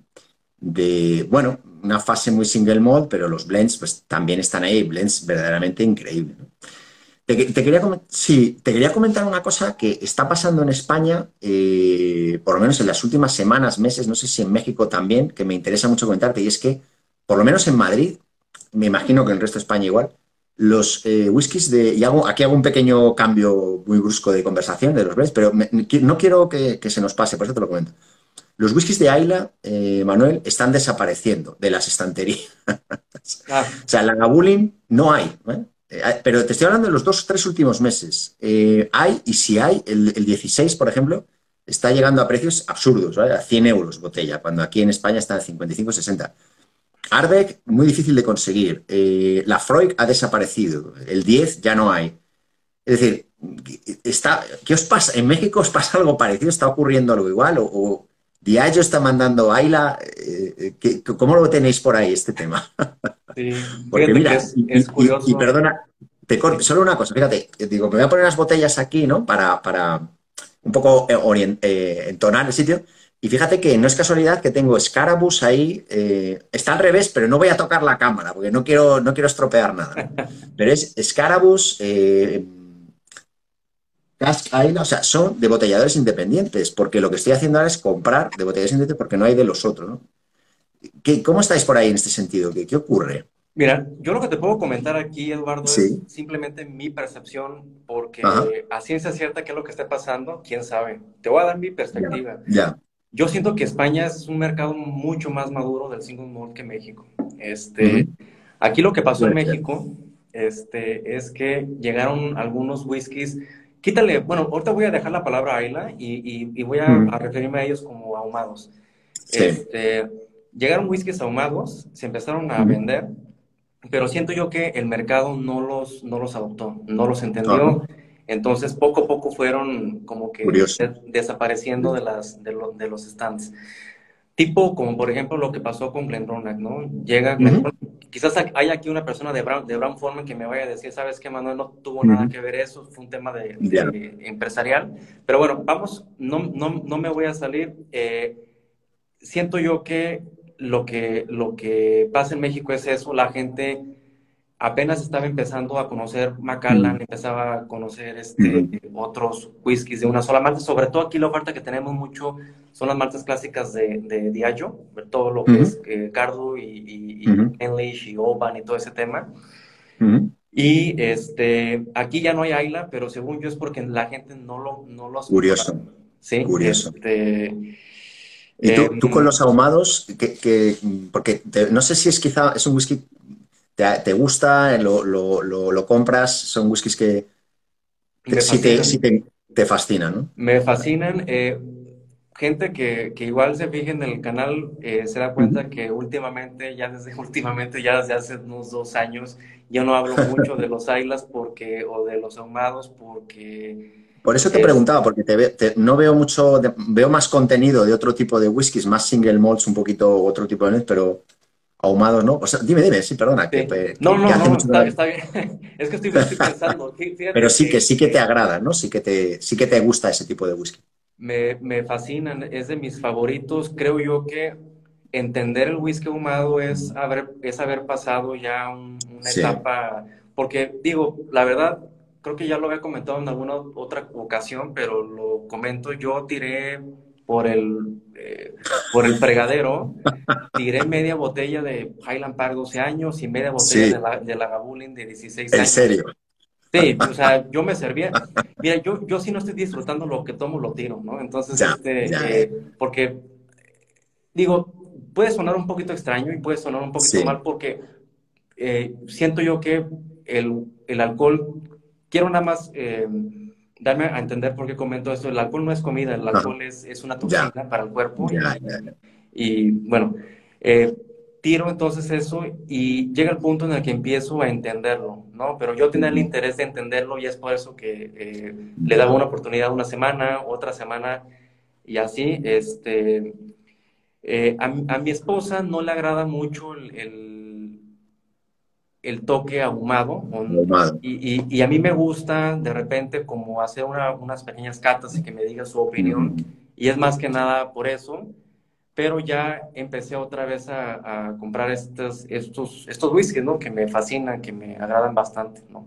de bueno, una fase muy single malt, pero los blends pues también están ahí, blends verdaderamente increíbles, ¿no? Te, te, quería, sí, te quería comentar una cosa que está pasando en España, eh, por lo menos en las últimas semanas, meses, no sé si en México también, que me interesa mucho comentarte, y es que, por lo menos en Madrid, me imagino que en el resto de España igual, los eh, whiskies de... Y hago, aquí hago un pequeño cambio muy brusco de conversación de los blends, pero me, no quiero que, que, se nos pase, por eso te lo comento. Los whiskies de Ayla, eh, Manuel, están desapareciendo de las estanterías. Ah, O sea, Lagavulin no hay, ¿eh? Eh, pero te estoy hablando de los dos o tres últimos meses. Eh, hay, y si hay, el, el dieciséis, por ejemplo, está llegando a precios absurdos, ¿vale? A cien euros botella, cuando aquí en España está a cincuenta y cinco, sesenta. Ardbeg, muy difícil de conseguir. Eh, la Freud ha desaparecido. El diez ya no hay. Es decir, está, ¿qué os pasa? ¿En México os pasa algo parecido? ¿Está ocurriendo algo igual? ¿O, o Diageo está mandando a Ayla? Eh, ¿qué, ¿Cómo lo tenéis por ahí, este tema? sí, Porque fíjate que mira, es, y, es y- y curioso. perdona, te corto, Sí. solo una cosa, fíjate, digo, me voy a poner unas botellas aquí, ¿no? Para, para un poco eh, orient- eh, entonar el sitio. Y fíjate que no es casualidad que tengo Scaraboos ahí, eh, está al revés, pero no voy a tocar la cámara porque no quiero, no quiero estropear nada, ¿no? Pero es Scaraboos, eh, Cask Island, o sea, son de botelladores independientes, porque lo que estoy haciendo ahora es comprar de botelladores independientes porque no hay de los otros, ¿no? ¿Qué, ¿Cómo estáis por ahí en este sentido? ¿Qué, qué ocurre? Mira, yo lo que te puedo comentar aquí, Eduardo, es Sí, simplemente mi percepción, ajá, porque a ciencia cierta qué es lo que esté pasando, quién sabe. Te voy a dar mi ya, perspectiva. ya. Yo siento que España es un mercado mucho más maduro del single malt que México. Este, Ujú. aquí lo que pasó en Puede ser. México, este, es que llegaron algunos whiskies. Quítale, bueno, ahorita voy a dejar la palabra Ayla y, y- y voy a, Mm, a referirme a ellos como ahumados. sí. Este, llegaron whiskies ahumados, se empezaron a Ujú. vender, pero siento yo que el mercado no los, no los adoptó, no los Ajá. entendió. Entonces, poco a poco fueron como que Curioso. de- desapareciendo de, las, de, lo- de los stands. Tipo como por ejemplo lo que pasó con GlenDronach, ¿no? Llega Ujú, GlenDronach, quizás hay aquí una persona de Brown, de Brown Forman que me vaya a decir, ¿sabes qué, Manuel? No tuvo nada ujú. que ver eso, fue un tema de, Ya. de empresarial. Pero bueno, vamos, no, no, no me voy a salir. Eh, siento yo que lo que, lo que pasa en México es eso, la gente apenas estaba empezando a conocer Ujú, Macallan, empezaba a conocer este, ujú, otros whiskies de una sola malta, sobre todo aquí la oferta que tenemos mucho son las maltas clásicas de, de Diageo, todo lo que ujú, es eh, Cardo y, y, y ujú, English y Oban y todo ese tema. ujú. Y este, aquí ya no hay Ayla, pero según yo es porque la gente no lo, no lo has Curioso, comprado. Sí, curioso. este, ¿Y tú, tú con em, los ahumados, que, que- porque te- no sé si es quizá, es un whisky, te, te gusta, lo, lo, lo, lo compras, son whiskies que te- me sí te, sí fascinan. te, te fascinan, ¿no? Me fascinan. Eh, gente que, que igual se fije en el canal eh, se da Ujú. cuenta que últimamente, ya desde últimamente, ya desde hace unos dos años, yo no hablo mucho de los Islas porque, o de los ahumados porque Por eso te es, preguntaba, porque te, ve- te- no veo mucho, de- veo más contenido de otro tipo de whiskies, más single malts, un poquito otro tipo de, pero ahumados, ¿no? O sea, dime, dime, sí, perdona, que, sí. que, No, que no, hace no, mucho. está, está bien. Es que estoy, estoy pensando, Fí- Pero fíjate sí que que, sí que te que agrada, ¿no? Sí que te, sí que te gusta ese tipo de whisky. me, me fascinan, es de mis favoritos. Creo yo que entender el whisky ahumado es haber, es haber pasado ya un- una Sí. etapa, porque digo, la verdad, creo que ya lo había comentado en alguna otra ocasión, pero lo comento, yo tiré por el, eh, por el fregadero, tiré media botella de Highland Park doce años y media botella de, Sí, la, de Lagavulin de dieciséis en años. serio. Sí, o sea, yo me servía. Mira, yo, yo sí no estoy disfrutando lo que tomo, lo tiro, ¿no? Entonces, Ya, ya, este, ya. eh, porque, digo, puede sonar un poquito extraño y puede sonar un poquito Sí. mal porque eh, siento yo que el, el alcohol, quiero nada más eh, darme a entender por qué comento esto, el alcohol no es comida, el Ajá. alcohol es, es una Ya, toxina para el cuerpo ya, y, ya, ya. y, bueno, eh, tiro entonces eso y llega el punto en el que empiezo a entenderlo, ¿no? Pero yo tenía el Ujú. interés de entenderlo y es por eso que eh, le daba Ya. una oportunidad una semana, otra semana y así, este, eh, a, a mi esposa no le agrada mucho el, el- el toque ahumado o- Ahumado. y, y- y a mí me gusta de repente como hacer una- unas pequeñas catas y que me diga su opinión Ujú. y es más que nada por eso, pero ya empecé otra vez a, a comprar estos, estos, estos whiskies, ¿no? Que me fascinan, que me agradan bastante, ¿no?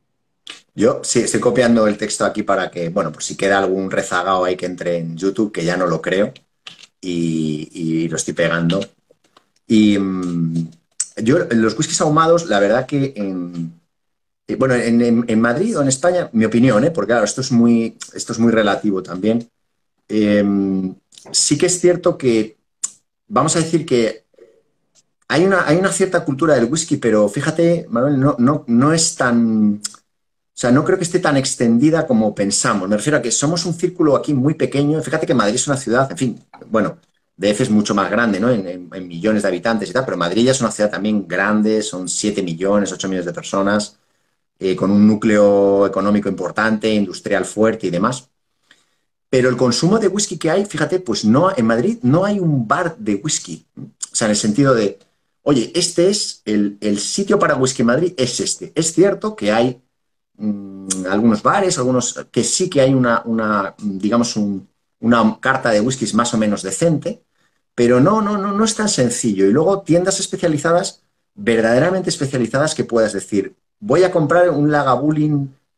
Yo sí estoy copiando el texto aquí para que, bueno, pues si queda algún rezagado ahí que entre en YouTube, que ya no lo creo, y, y lo estoy pegando. Y mm, yo, los whiskies ahumados, la verdad que en, eh, bueno, en, en- en Madrid o en España, mi opinión, ¿eh? Porque claro, esto es muy, esto es muy relativo también. Eh, sí que es cierto que, vamos a decir que hay una, hay una cierta cultura del whisky, pero fíjate, Manuel, no, no, no es tan, o sea, no creo que esté tan extendida como pensamos. Me refiero a que somos un círculo aquí muy pequeño. Fíjate que Madrid es una ciudad, en fin, bueno, D F es mucho más grande, ¿no? En, en- en millones de habitantes y tal, pero Madrid ya es una ciudad también grande, son siete millones, ocho millones de personas, eh, con un núcleo económico importante, industrial fuerte y demás. Pero el consumo de whisky que hay, fíjate, pues no, en Madrid no hay un bar de whisky. O sea, en el sentido de, oye, este es el, el sitio para whisky en Madrid, es este. Es cierto que hay mmm, algunos bares, algunos que sí que hay una, una digamos, un, una carta de whiskies más o menos decente, pero no, no, no, no es tan sencillo. Y luego tiendas especializadas, verdaderamente especializadas, que puedas decir, voy a comprar un Lagavulin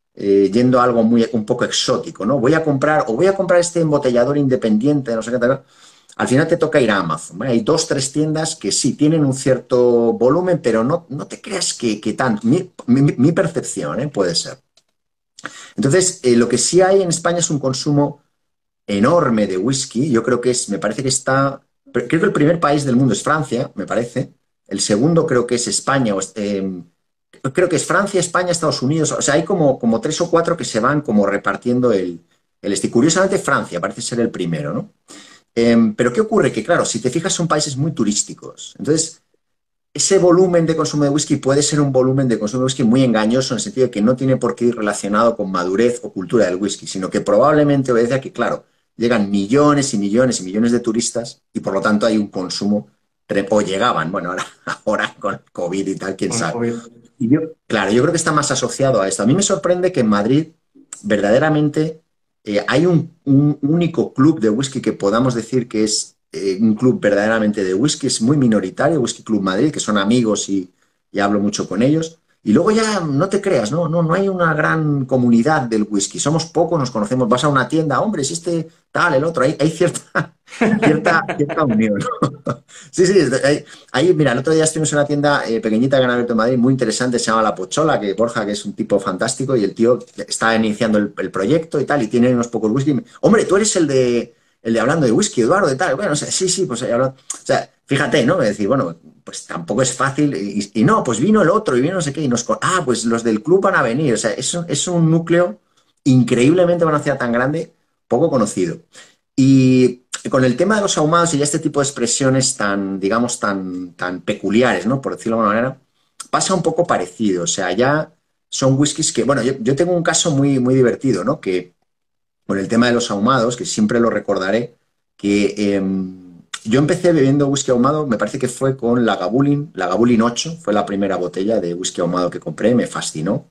eh, yendo a algo muy, un poco exótico, ¿no? Voy a comprar, o voy a comprar este embotellador independiente, no sé qué tal. Al final te toca ir a Amazon, ¿vale? Hay dos, tres tiendas que sí tienen un cierto volumen, pero no, no te creas que, que tanto. Mi, mi- mi percepción, ¿eh? Puede ser. Entonces, eh, lo que sí hay en España es un consumo enorme de whisky. Yo creo que es, me parece que está, creo que el primer país del mundo es Francia, me parece. El segundo creo que es España, o es- eh, creo que es Francia, España, Estados Unidos. O sea, hay como, como tres o cuatro que se van como repartiendo el, el este. Curiosamente, Francia parece ser el primero, ¿no? Eh, pero ¿qué ocurre? Que claro, si te fijas, son países muy turísticos. Entonces, ese volumen de consumo de whisky puede ser un volumen de consumo de whisky muy engañoso en el sentido de que no tiene por qué ir relacionado con madurez o cultura del whisky, sino que probablemente obedece a que, claro, llegan millones y millones y millones de turistas y por lo tanto hay un consumo, o llegaban, bueno, ahora, ahora con el COVID y tal, quién con el sabe. COVID. Y yo, claro, yo creo que está más asociado a esto. A mí me sorprende que en Madrid verdaderamente eh, hay un, un único club de whisky que podamos decir que es eh, un club verdaderamente de whisky, es muy minoritario, Whisky Club Madrid, que son amigos y, y hablo mucho con ellos. Y luego ya no te creas, ¿no? No, no hay una gran comunidad del whisky. Somos pocos, nos conocemos. Vas a una tienda, hombre, si este tal, el otro. Hay, hay cierta, cierta, cierta unión, ¿no? Sí, sí, hay, ahí, mira, el otro día estuvimos en una tienda eh, pequeñita que han abierto en Madrid, muy interesante, se llama La Pochola, que Borja, que es un tipo fantástico, y el tío está iniciando el, el proyecto y tal, y tiene unos pocos whisky. Hombre, tú eres el de, el de hablando de whisky, Eduardo, de tal. Bueno, o sea, sí, sí, pues ahí hablando. O sea, fíjate, ¿no? Es decir, bueno, pues tampoco es fácil. Y, y no, pues vino el otro y vino no sé qué, y nos. Ah, pues los del club van a venir. O sea, es, un- es un núcleo increíblemente de una ciudad tan grande, poco conocido. Y con el tema de los ahumados y ya este tipo de expresiones tan, digamos, tan, tan peculiares, ¿no? Por decirlo de alguna manera, pasa un poco parecido. O sea, ya son whiskies que, bueno, yo, yo tengo un caso muy, muy divertido, ¿no? Que con el tema de los ahumados, que siempre lo recordaré, que eh, yo empecé bebiendo whisky ahumado, me parece que fue con la Gabulin, la Gabulin ocho, fue la primera botella de whisky ahumado que compré, me fascinó.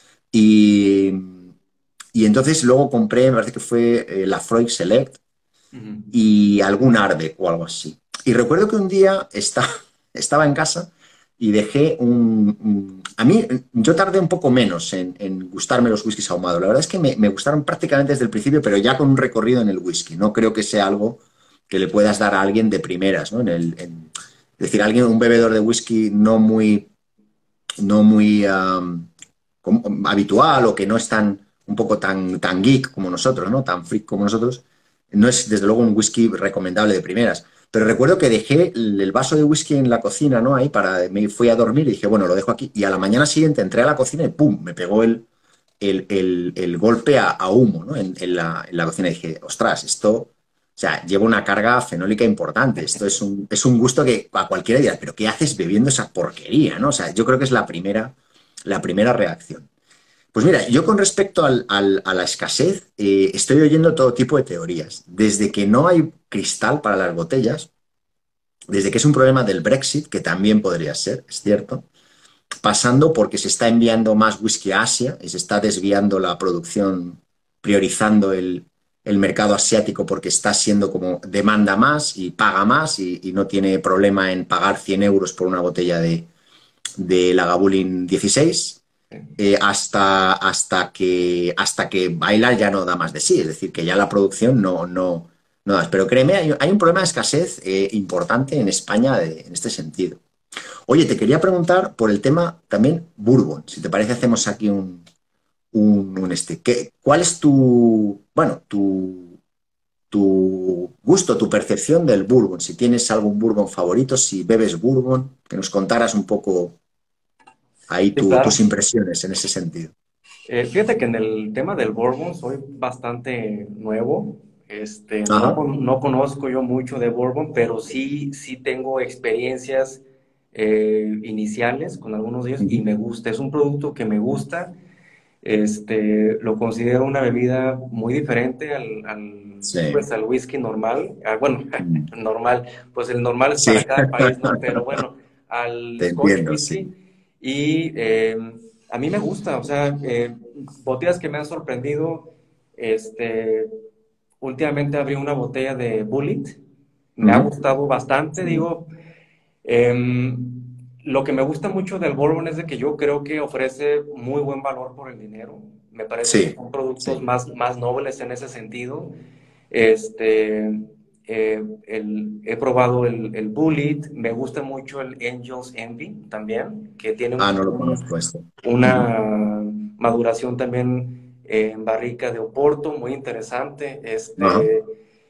Y, y entonces luego compré, me parece que fue eh, la Freud Select, Ujú. y algún Ardec o algo así. Y recuerdo que un día está, estaba en casa y dejé un, un- A mí, yo tardé un poco menos en, en gustarme los whiskies ahumados. La verdad es que me, me gustaron prácticamente desde el principio, pero ya con un recorrido en el whisky. No creo que sea algo que le puedas dar a alguien de primeras, ¿no? En el, en- es decir, alguien, un bebedor de whisky no muy, no muy um, como- habitual o que no es tan, un poco tan, tan geek como nosotros, ¿no? Tan freak como nosotros, no es desde luego un whisky recomendable de primeras. Pero recuerdo que dejé el, el vaso de whisky en la cocina, ¿no? Ahí para, me fui a dormir y dije, bueno, lo dejo aquí. Y a la mañana siguiente entré a la cocina y ¡pum! Me pegó el, el, el- el golpe a, a humo, ¿no? En, en la, en la cocina y dije, ostras, esto, o sea, lleva una carga fenólica importante. Esto es un, es un gusto que a cualquiera dirá, pero ¿qué haces bebiendo esa porquería, ¿no? O sea, yo creo que es la primera, la primera reacción. Pues mira, yo con respecto al- al- a la escasez, eh, estoy oyendo todo tipo de teorías. Desde que no hay cristal para las botellas, desde que es un problema del Brexit, que también podría ser, es cierto, pasando porque se está enviando más whisky a Asia y se está desviando la producción, priorizando el, el mercado asiático porque está siendo como demanda más y paga más y, y no tiene problema en pagar cien euros por una botella de, de Lagavulin dieciséis, eh, hasta, hasta, que, hasta que bailar ya no da más de sí, es decir, que ya la producción no, no, no da. Pero créeme, hay, hay un problema de escasez eh, importante en España de- en este sentido. Oye, te quería preguntar por el tema también Bourbon. Si te parece, hacemos aquí un, un, un este. ¿Qué, ¿Cuál es tu, bueno, tu, tu gusto, tu percepción del Bourbon? Si tienes algún Bourbon favorito, si bebes Bourbon, que nos contaras un poco ahí Sí, tu- tus claro. impresiones en ese sentido. Eh, fíjate que en el tema del bourbon soy bastante nuevo. Este, no, Ajá. con- no conozco yo mucho de bourbon, pero sí, sí tengo experiencias eh, iniciales con algunos de ellos y Ujú. me gusta. Es un producto que me gusta. Este, lo considero una bebida muy diferente al, al, Sí. pues, al whisky normal. Ah, bueno, Mm. normal, pues el normal es Sí, para cada país, ¿no? Pero bueno, al te Scotch entiendo, sí. whisky. Y eh, a mí me gusta, o sea, eh, botellas que me han sorprendido. Este, últimamente abrí una botella de Bullet. Me ha Ujú. gustado bastante, Sí. digo. Em, Lo que me gusta mucho del bourbon es de que yo creo que ofrece muy buen valor por el dinero. Me parece que Sí, son productos sí. más, más nobles en ese sentido. Este, eh, el- he probado el, el Bullet, me gusta mucho el Angel's Envy también, que tiene Ah, un- no lo un- conozco este. Ujú. una maduración también eh, en barrica de Oporto, muy interesante. Ajá. Este,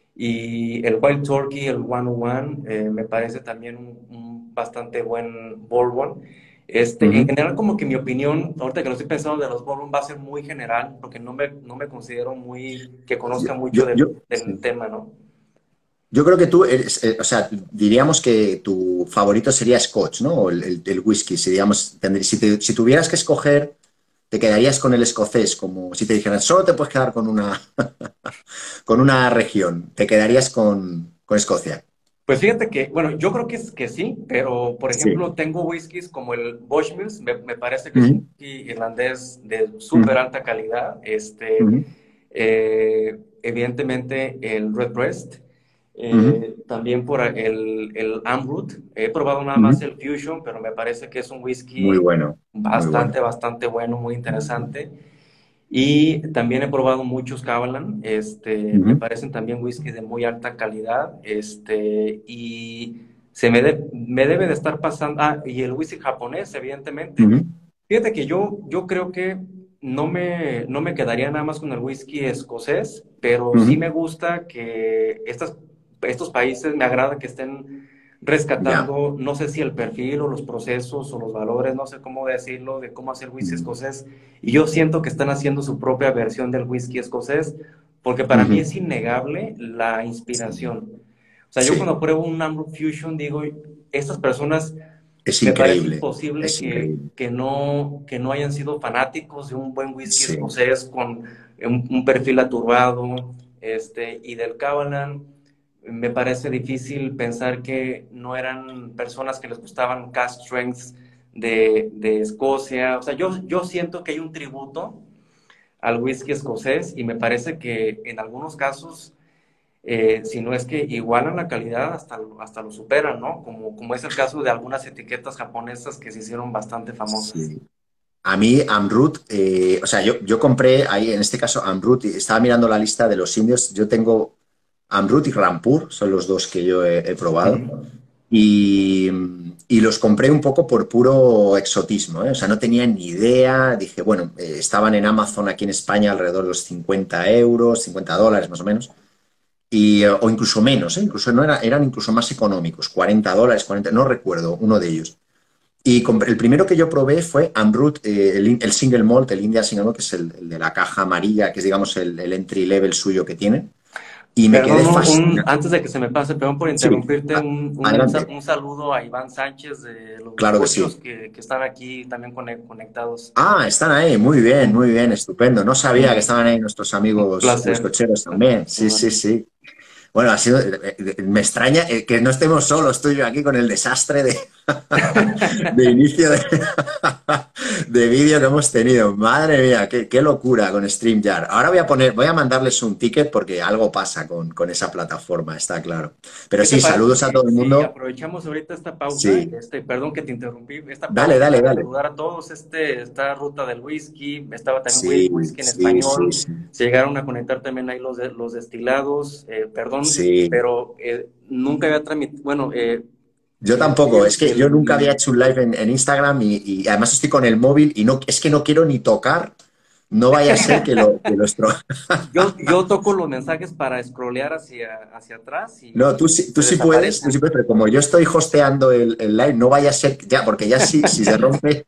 y el Wild Turkey, el ciento uno, eh, me parece también un, un bastante buen bourbon. Este, en Ujú. general, como que mi opinión, ahorita que lo estoy pensando de los bourbon, va a ser muy general, porque no me, no me considero muy, que Yo, conozca mucho yo, del, yo- del sí. tema, ¿no? Yo creo que tú eres, eh, o sea, diríamos que tu favorito sería Scotch, ¿no? O el, el- el whisky, si digamos, tendrí- si, te- si tuvieras que escoger, te quedarías con el escocés, como si te dijeran, solo te puedes quedar con una, con una región, te quedarías con, con Escocia. Pues fíjate que, bueno, yo creo que, es, que sí, pero por Sí. ejemplo, tengo whiskies como el Bushmills, me, me parece que es un Ujú, whisky irlandés de súper ujú, alta calidad. Este, ujú, eh, evidentemente, el Redbreast, ujú. eh, también por el, el Amrut. He probado nada más Ujú. el Fusion, pero me parece que es un Muy whisky bueno, muy bueno. bastante, bastante bueno, muy interesante. Y también he probado muchos Kavalan, este, me Ujú, parecen también whisky de muy alta calidad, este, y se me, de- me debe de estar pasando, ah, y el whisky japonés, evidentemente. ujú, Fíjate que yo, yo creo que no me, no me quedaría nada más con el whisky escocés, pero sí ujú. me gusta que estas, estos países me agrada que estén Ya. rescatando, no sé si el perfil o los procesos o los valores, no sé cómo decirlo, de cómo hacer whisky Ujú, escocés. Y yo siento que están haciendo su propia versión del whisky escocés, porque para mí ujú. es innegable la Sí, inspiración. O sea, yo sí, cuando pruebo un Amroot Fusion digo, estas personas es me parece increíble, imposible es que, increíble. que no, que no hayan sido fanáticos de un buen whisky Sí. escocés con un, un perfil aturbado, este, y del Kavalan. Me parece difícil pensar que no eran personas que les gustaban cast strengths de, de Escocia. O sea, yo, yo siento que hay un tributo al whisky escocés y me parece que en algunos casos, eh, si no es que igualan la calidad, hasta, lo- hasta lo superan, ¿no? Como, como es el caso de algunas etiquetas japonesas que se hicieron bastante famosas. Sí. A mí, Amrut, eh, o sea, yo, yo compré ahí, en este caso, Amrut, y estaba mirando la lista de los indios. Yo tengo Amrut y Rampur, son los dos que yo he, he probado. Ujú. Y, y los compré un poco por puro exotismo, ¿eh? O sea, no tenía ni idea. Dije, bueno, eh, estaban en Amazon aquí en España alrededor de los cincuenta euros, cincuenta dólares más o menos. Y, eh, o incluso menos, ¿eh? Incluso no era, eran incluso más económicos, cuarenta dólares, cuarenta, no recuerdo, uno de ellos. Y compré- el primero que yo probé fue Amrut, eh, el, el single malt, el India single malt, que es el, el de la caja amarilla, que es digamos el, el entry level suyo que tiene. Y me quedé Perdón, un, un- fascinado. antes de que se me pase, perdón por Sí, interrumpirte, a- un, un sa- adelante. un saludo a Iván Sánchez de los Claro que bizcochos sí. que, que están aquí también conec- conectados. Ah, están ahí, muy bien, Un, muy bien, estupendo. No sabía que un- estaban ahí nuestros un amigos placer, bizcocheros también. Sí, sí, Iván. sí. Bueno, ha sido, eh, eh, me extraña eh, que no estemos solos tú y yo aquí con el desastre de, de inicio de, de vídeo que hemos tenido. Madre mía, qué, qué locura con StreamYard. Ahora voy a poner, voy a mandarles un ticket porque algo pasa con, con esa plataforma, está claro. Pero ¿Qué te sí, parece saludos a si, todo el si mundo. aprovechamos ahorita esta pausa? Sí, Este, perdón que te interrumpí, esta dale, pausa dale, para dale. saludar a todos. Este, esta ruta del whisky, estaba también whi- Sí, whisky en sí, sí, español. sí. Se llegaron a conectar también ahí los, de- los destilados. Eh, perdón, Sí. pero eh, nunca había transmitido. Bueno, eh, Yo el, tampoco, es el, que yo nunca había el- hecho un live en, en Instagram y, y además estoy con el móvil y no, es que no quiero ni tocar, no vaya a ser que lo, que lo estro- yo, yo toco los mensajes para scrollear hacia, hacia atrás No, y tú, sí- tú se sí puedes, tú sí desaparecen. puedes, pero como yo estoy hosteando el, el live, no vaya a ser, ya, porque ya sí, si se rompe,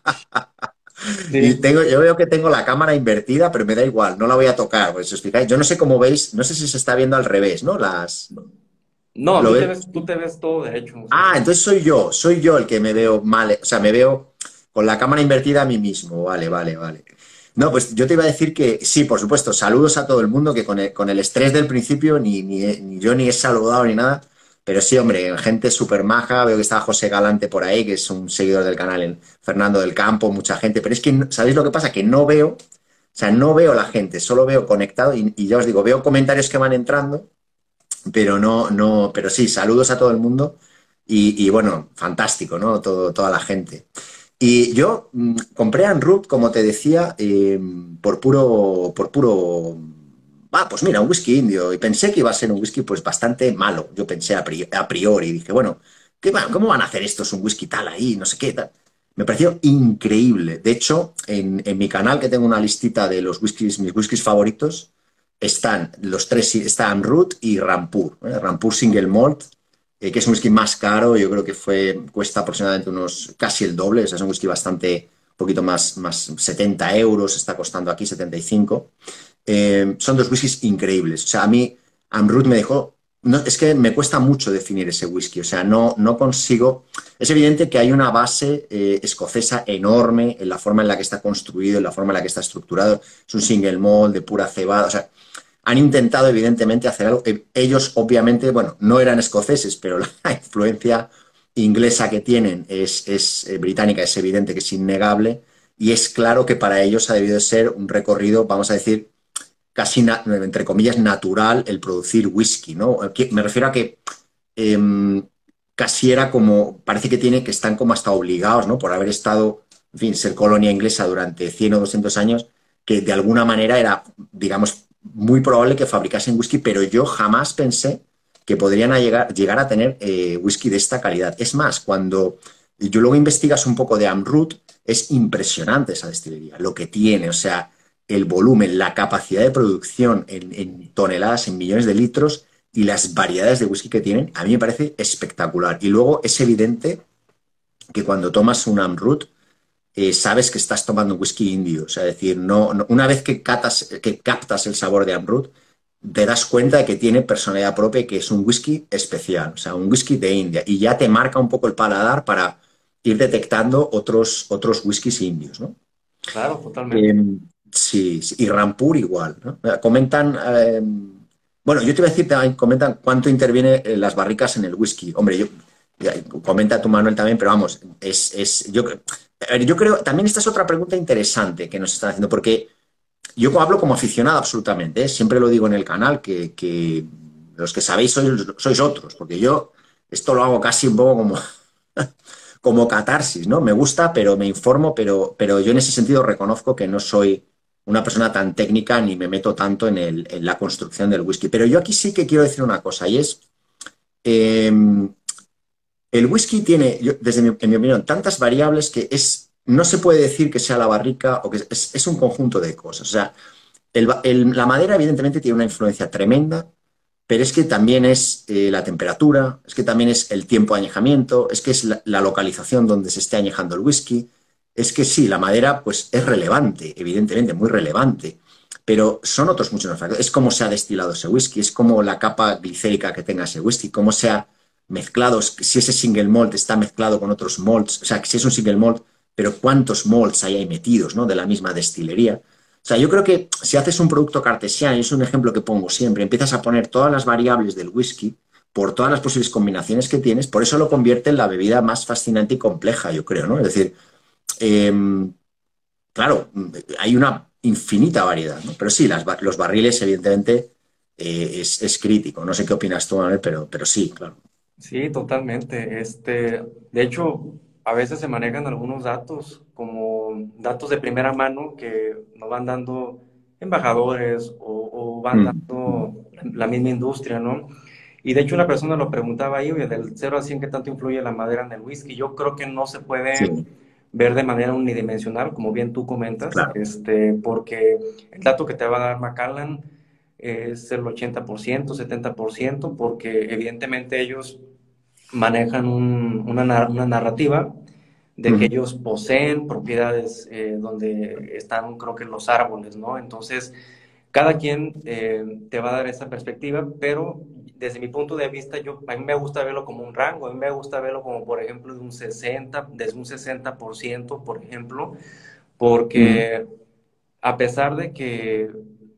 y Sí. tengo, yo veo que tengo la cámara invertida, pero me da igual, no la voy a tocar, pues si os fijáis, yo no sé cómo veis, no sé si se está viendo al revés, ¿no? Las, No, ¿lo tú te ves? ves, tú te ves todo derecho. O sea, Ah, entonces soy yo, soy yo el que me veo mal, o sea, me veo con la cámara invertida a mí mismo, vale, vale, vale. No, pues yo te iba a decir que sí, por supuesto, saludos a todo el mundo, que con el, con el estrés del principio ni, ni, ni yo ni he saludado ni nada, pero sí, hombre, gente súper maja, veo que está José Galante por ahí, que es un seguidor del canal, el Fernando del Campo, mucha gente, pero es que, ¿sabéis lo que pasa? Que no veo, o sea, no veo la gente, solo veo conectado y, y ya os digo, veo comentarios que van entrando, pero no, no, pero sí, saludos a todo el mundo Y, y bueno, fantástico, ¿no? Todo, toda la gente. Y yo mm, compré a Enrut, como te decía, eh, por puro, por puro, ah, pues mira, un whisky indio. Y pensé que iba a ser un whisky pues bastante malo. Yo pensé a priori, a priori. Dije, bueno, ¿qué va- ¿cómo van a hacer estos un whisky tal ahí? No sé qué tal. Me pareció increíble. De hecho, en, en mi canal, que tengo una listita de los whiskies, mis whiskies favoritos, están los tres, está Amrut y Rampur, ¿eh? Rampur Single Malt, eh, que es un whisky más caro, yo creo que fue, cuesta aproximadamente unos casi el doble, o sea, es un whisky bastante, un poquito más, más setenta euros, está costando aquí setenta y cinco. Eh, son dos whiskies increíbles. O sea, a mí Amrut me dejó, no, es que me cuesta mucho definir ese whisky, o sea, no, no consigo, es evidente que hay una base eh, escocesa enorme en la forma en la que está construido, en la forma en la que está estructurado, es un single malt de pura cebada, o sea, han intentado evidentemente hacer algo. Ellos obviamente, bueno, no eran escoceses, pero la influencia inglesa que tienen es, es eh, británica, es evidente que es innegable y es claro que para ellos ha debido de ser un recorrido, vamos a decir, casi, na- entre comillas, natural el producir whisky, ¿no? Me refiero a que eh, casi era como, parece que tiene, que están como hasta obligados, ¿no? Por haber estado, en fin, ser colonia inglesa durante cien o doscientos años, que de alguna manera era, digamos, muy probable que fabricasen whisky, pero yo jamás pensé que podrían a llegar, llegar a tener eh, whisky de esta calidad. Es más, cuando yo luego investigas un poco de Amrut, es impresionante esa destilería, lo que tiene, o sea, el volumen, la capacidad de producción en, en toneladas, en millones de litros, y las variedades de whisky que tienen, a mí me parece espectacular. Y luego es evidente que cuando tomas un Amrut, eh, sabes que estás tomando un whisky indio. O sea, es decir, no, no, una vez que, catas, que captas el sabor de Amrut, te das cuenta de que tiene personalidad propia y que es un whisky especial, o sea, un whisky de India. Y ya te marca un poco el paladar para ir detectando otros, otros whiskies indios, ¿no? Claro, Eh, totalmente. sí, sí, y Rampur igual, ¿no? Comentan, eh, bueno, yo te voy a decir también, comentan cuánto interviene eh, las barricas en el whisky. Hombre, yo, ya, comenta tu Manuel también, pero vamos, es, es yo, a ver, yo creo, también esta es otra pregunta interesante que nos están haciendo, porque yo hablo como aficionado absolutamente, ¿eh? Siempre lo digo en el canal, que, que los que sabéis sois, sois otros, porque yo esto lo hago casi un poco como como catarsis, ¿no? Me gusta, pero me informo, pero, pero yo en ese sentido reconozco que no soy una persona tan técnica ni me meto tanto en, el, en la construcción del whisky. Pero yo aquí sí que quiero decir una cosa y es, eh, el whisky tiene, yo, desde mi, en mi opinión, tantas variables que es, no se puede decir que sea la barrica o que es, es un conjunto de cosas. O sea, el, el, la madera evidentemente tiene una influencia tremenda, pero es que también es eh, la temperatura, es que también es el tiempo de añejamiento, es que es la, la, localización donde se esté añejando el whisky, es que sí, la madera pues es relevante, evidentemente, muy relevante, pero son otros muchos factores. Es cómo se ha destilado ese whisky, es como la capa glicérica que tenga ese whisky, cómo se ha mezclado, si ese single malt está mezclado con otros malts, o sea, si es un single malt, pero cuántos malts hay ahí metidos, ¿no? De la misma destilería. O sea, yo creo que si haces un producto cartesiano, y es un ejemplo que pongo siempre, empiezas a poner todas las variables del whisky por todas las posibles combinaciones que tienes, por eso lo convierte en la bebida más fascinante y compleja, yo creo, ¿no? Es decir, eh, claro, hay una infinita variedad, ¿no? Pero sí, las, los barriles, evidentemente, eh, es, es, crítico. No sé qué opinas tú, Manuel, pero, pero sí, claro. Sí, totalmente. Este, de hecho, a veces se manejan algunos datos como datos de primera mano que nos van dando embajadores o, o van Mm, dando la misma industria, ¿no? Y de hecho una persona lo preguntaba ahí, oye, del cero a cien, ¿qué tanto influye la madera en el whisky? Yo creo que no se puede sí, ver de manera unidimensional, como bien tú comentas, claro. este, porque el dato que te va a dar Macallan es el ochenta por ciento, setenta por ciento, porque evidentemente ellos manejan un- una, nar- una narrativa de que Mm, ellos poseen propiedades eh, donde están, creo que los árboles, ¿no? Entonces, cada quien eh, te va a dar esa perspectiva, pero desde mi punto de vista, yo, a mí me gusta verlo como un rango, a mí me gusta verlo como, por ejemplo, de un sesenta, desde un sesenta por ciento, por ejemplo, mm, porque a pesar de que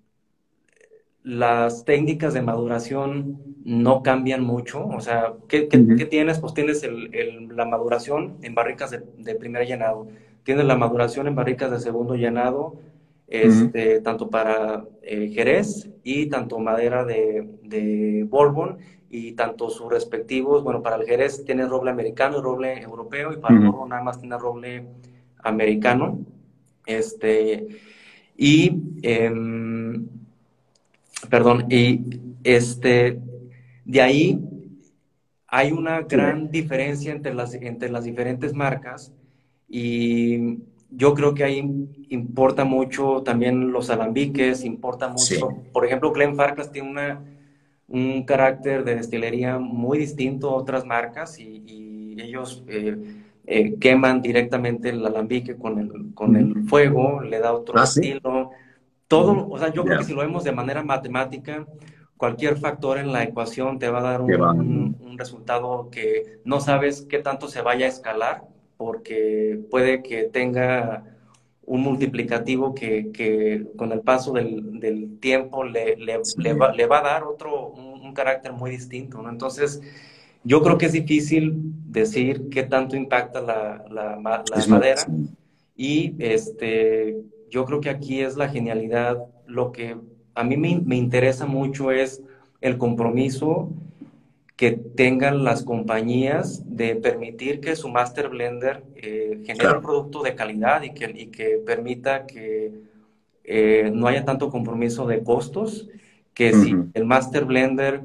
las técnicas de maduración no cambian mucho. O sea, ¿qué, qué, qué mm, tienes? Pues tienes el, el, la maduración en barricas de, de, primer llenado, tienes la maduración en barricas de segundo llenado, mm, este, tanto para eh, Jerez y tanto madera de, de Bourbon y tanto sus respectivos, bueno, para el Jerez tiene roble americano y roble europeo, y para el Ujú. Porro nada más tiene roble americano. Este, y, em, perdón, y este, de ahí hay una Sí, gran diferencia entre las, entre las diferentes marcas, y yo creo que ahí importa mucho también los alambiques, importa sí, mucho, por ejemplo, Glenfarclas tiene una, un carácter de destilería muy distinto a otras marcas, y, y ellos eh, eh, queman directamente el alambique con el, con ujú. el fuego, le da otro Ah, sí, estilo. Todo, o sea, yo creo que ya, si lo vemos de manera matemática, cualquier factor en la ecuación te va a dar que un, va. un- un resultado que no sabes qué tanto se vaya a escalar, porque puede que tenga un multiplicativo que, que con el paso del, del tiempo le, le- Sí, le va, le va a dar otro, un, un carácter muy distinto, ¿no? Entonces, yo creo que es difícil decir qué tanto impacta la, la ma- la es muy, madera, sí, y este, yo creo que aquí es la genialidad. Lo que a mí me, me interesa mucho es el compromiso que tengan las compañías de permitir que su Master Blender eh, genere un claro. producto de calidad, y que, y que permita que eh, no haya tanto compromiso de costos, que si Ujú. el Master Blender,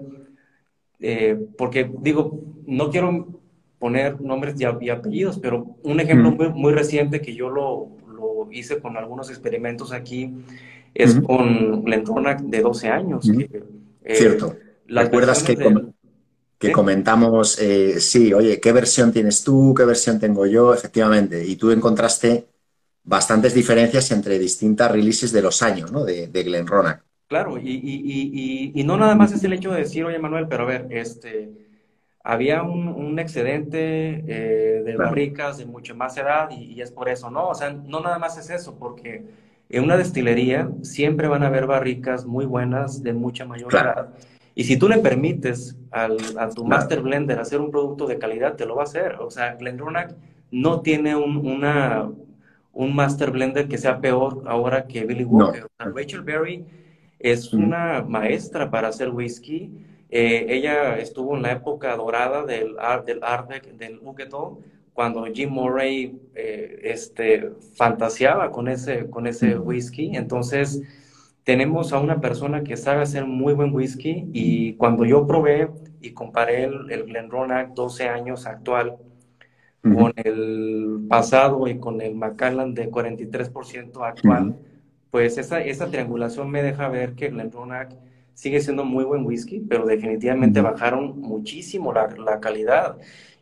eh, porque digo, no quiero poner nombres y, a- y apellidos, pero un ejemplo Ujú. muy, muy reciente que yo lo, lo hice con algunos experimentos aquí es Ujú. con Glendronach de doce años, Ujú. que eh, Cierto. las ¿Recuerdas versiones que, com- del... que ¿Sí? comentamos, eh, sí, oye, ¿qué versión tienes tú? ¿Qué versión tengo yo? Efectivamente. Y tú encontraste bastantes diferencias entre distintas releases de los años, ¿no? De, de Glenronach. Claro, y, y, y, y, y no nada más es el hecho de decir, oye Manuel, pero a ver, este, había un, un excedente eh, de Claro, barricas de mucho más edad, y, y es por eso, ¿no? O sea, no nada más es eso, porque en una destilería siempre van a haber barricas muy buenas de mucha mayor claro, edad, y si tú le permites al, a tu claro. Master Blender hacer un producto de calidad, te lo va a hacer. O sea, GlenDronach no tiene un, una, un Master Blender que sea peor ahora que Billy No. Walker. O sea, Rachel Berry es Ujú. una maestra para hacer whisky. Eh, ella estuvo en la época dorada del, Ar- del Ardbeg, del Huguetto, cuando Jim Murray eh, este, fantaseaba con ese, con ese Ujú. whisky. Entonces, tenemos a una persona que sabe hacer muy buen whisky, y cuando yo probé y comparé el, el Glenronach doce años actual con Ujú. el pasado y con el Macallan de cuarenta y tres por ciento actual, Ujú. pues esa, esa triangulación me deja ver que Glenronach sigue siendo muy buen whisky, pero definitivamente Ujú. bajaron muchísimo la, la calidad.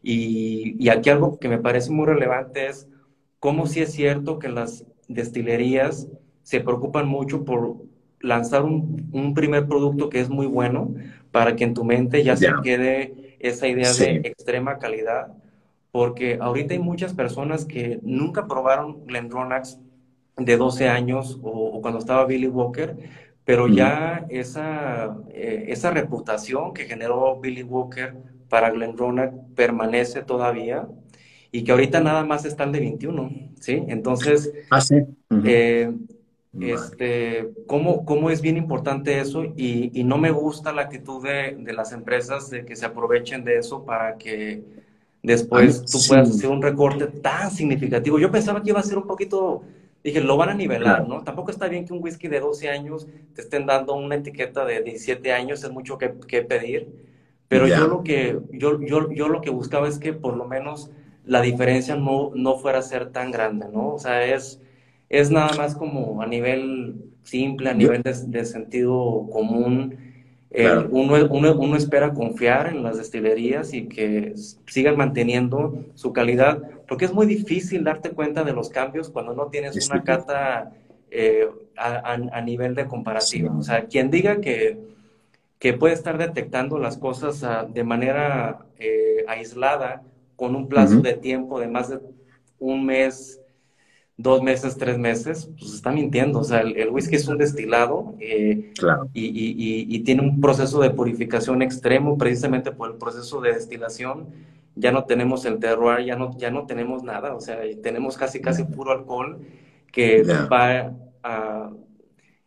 Y, y aquí algo que me parece muy relevante es cómo sí es cierto que las destilerías se preocupan mucho por lanzar un, un primer producto que es muy bueno, para que en tu mente ya se Ya, quede esa idea de sí. extrema calidad, porque ahorita hay muchas personas que nunca probaron Glendronach de doce años, o, o cuando estaba Billy Walker, pero Ujú. ya esa, eh, esa reputación que generó Billy Walker para Glendronach permanece todavía, y que ahorita nada más está el de veintiuno, ¿sí? Entonces, Ah, sí. Ujú. eh, Vale. este, ¿cómo, cómo es bien importante eso? Y, y no me gusta la actitud de, de las empresas de que se aprovechen de eso para que A mí después tú sí, puedas hacer un recorte tan significativo. Yo pensaba que iba a ser un poquito, dije, lo van a nivelar, claro. ¿no? Tampoco está bien que un whisky de doce años te estén dando una etiqueta de diecisiete años, es mucho que, que pedir, pero yo Ya. lo que, yo, yo, yo lo que buscaba es que por lo menos la diferencia no, no fuera a ser tan grande, ¿no? O sea, es, es nada más como a nivel simple, a Yo, nivel de, de sentido común. El, claro. uno, uno, uno espera confiar en las destilerías y que s- sigan manteniendo su calidad, porque es muy difícil darte cuenta de los cambios cuando no tienes Es una difícil. cata eh, a, a- a nivel de Sí. comparativa. O sea, quien diga que, que puede estar detectando las cosas ah, de manera eh, aislada, con un plazo Ujú. de tiempo de más de un mes, dos meses, tres meses, pues está mintiendo. O sea, el, el whisky es un destilado, eh, Claro. y, y- y- y tiene un proceso de purificación extremo precisamente por el proceso de destilación. Ya no tenemos el terroir, ya no, ya no tenemos nada, o sea, tenemos casi, casi Ya. puro alcohol que Ya. va a,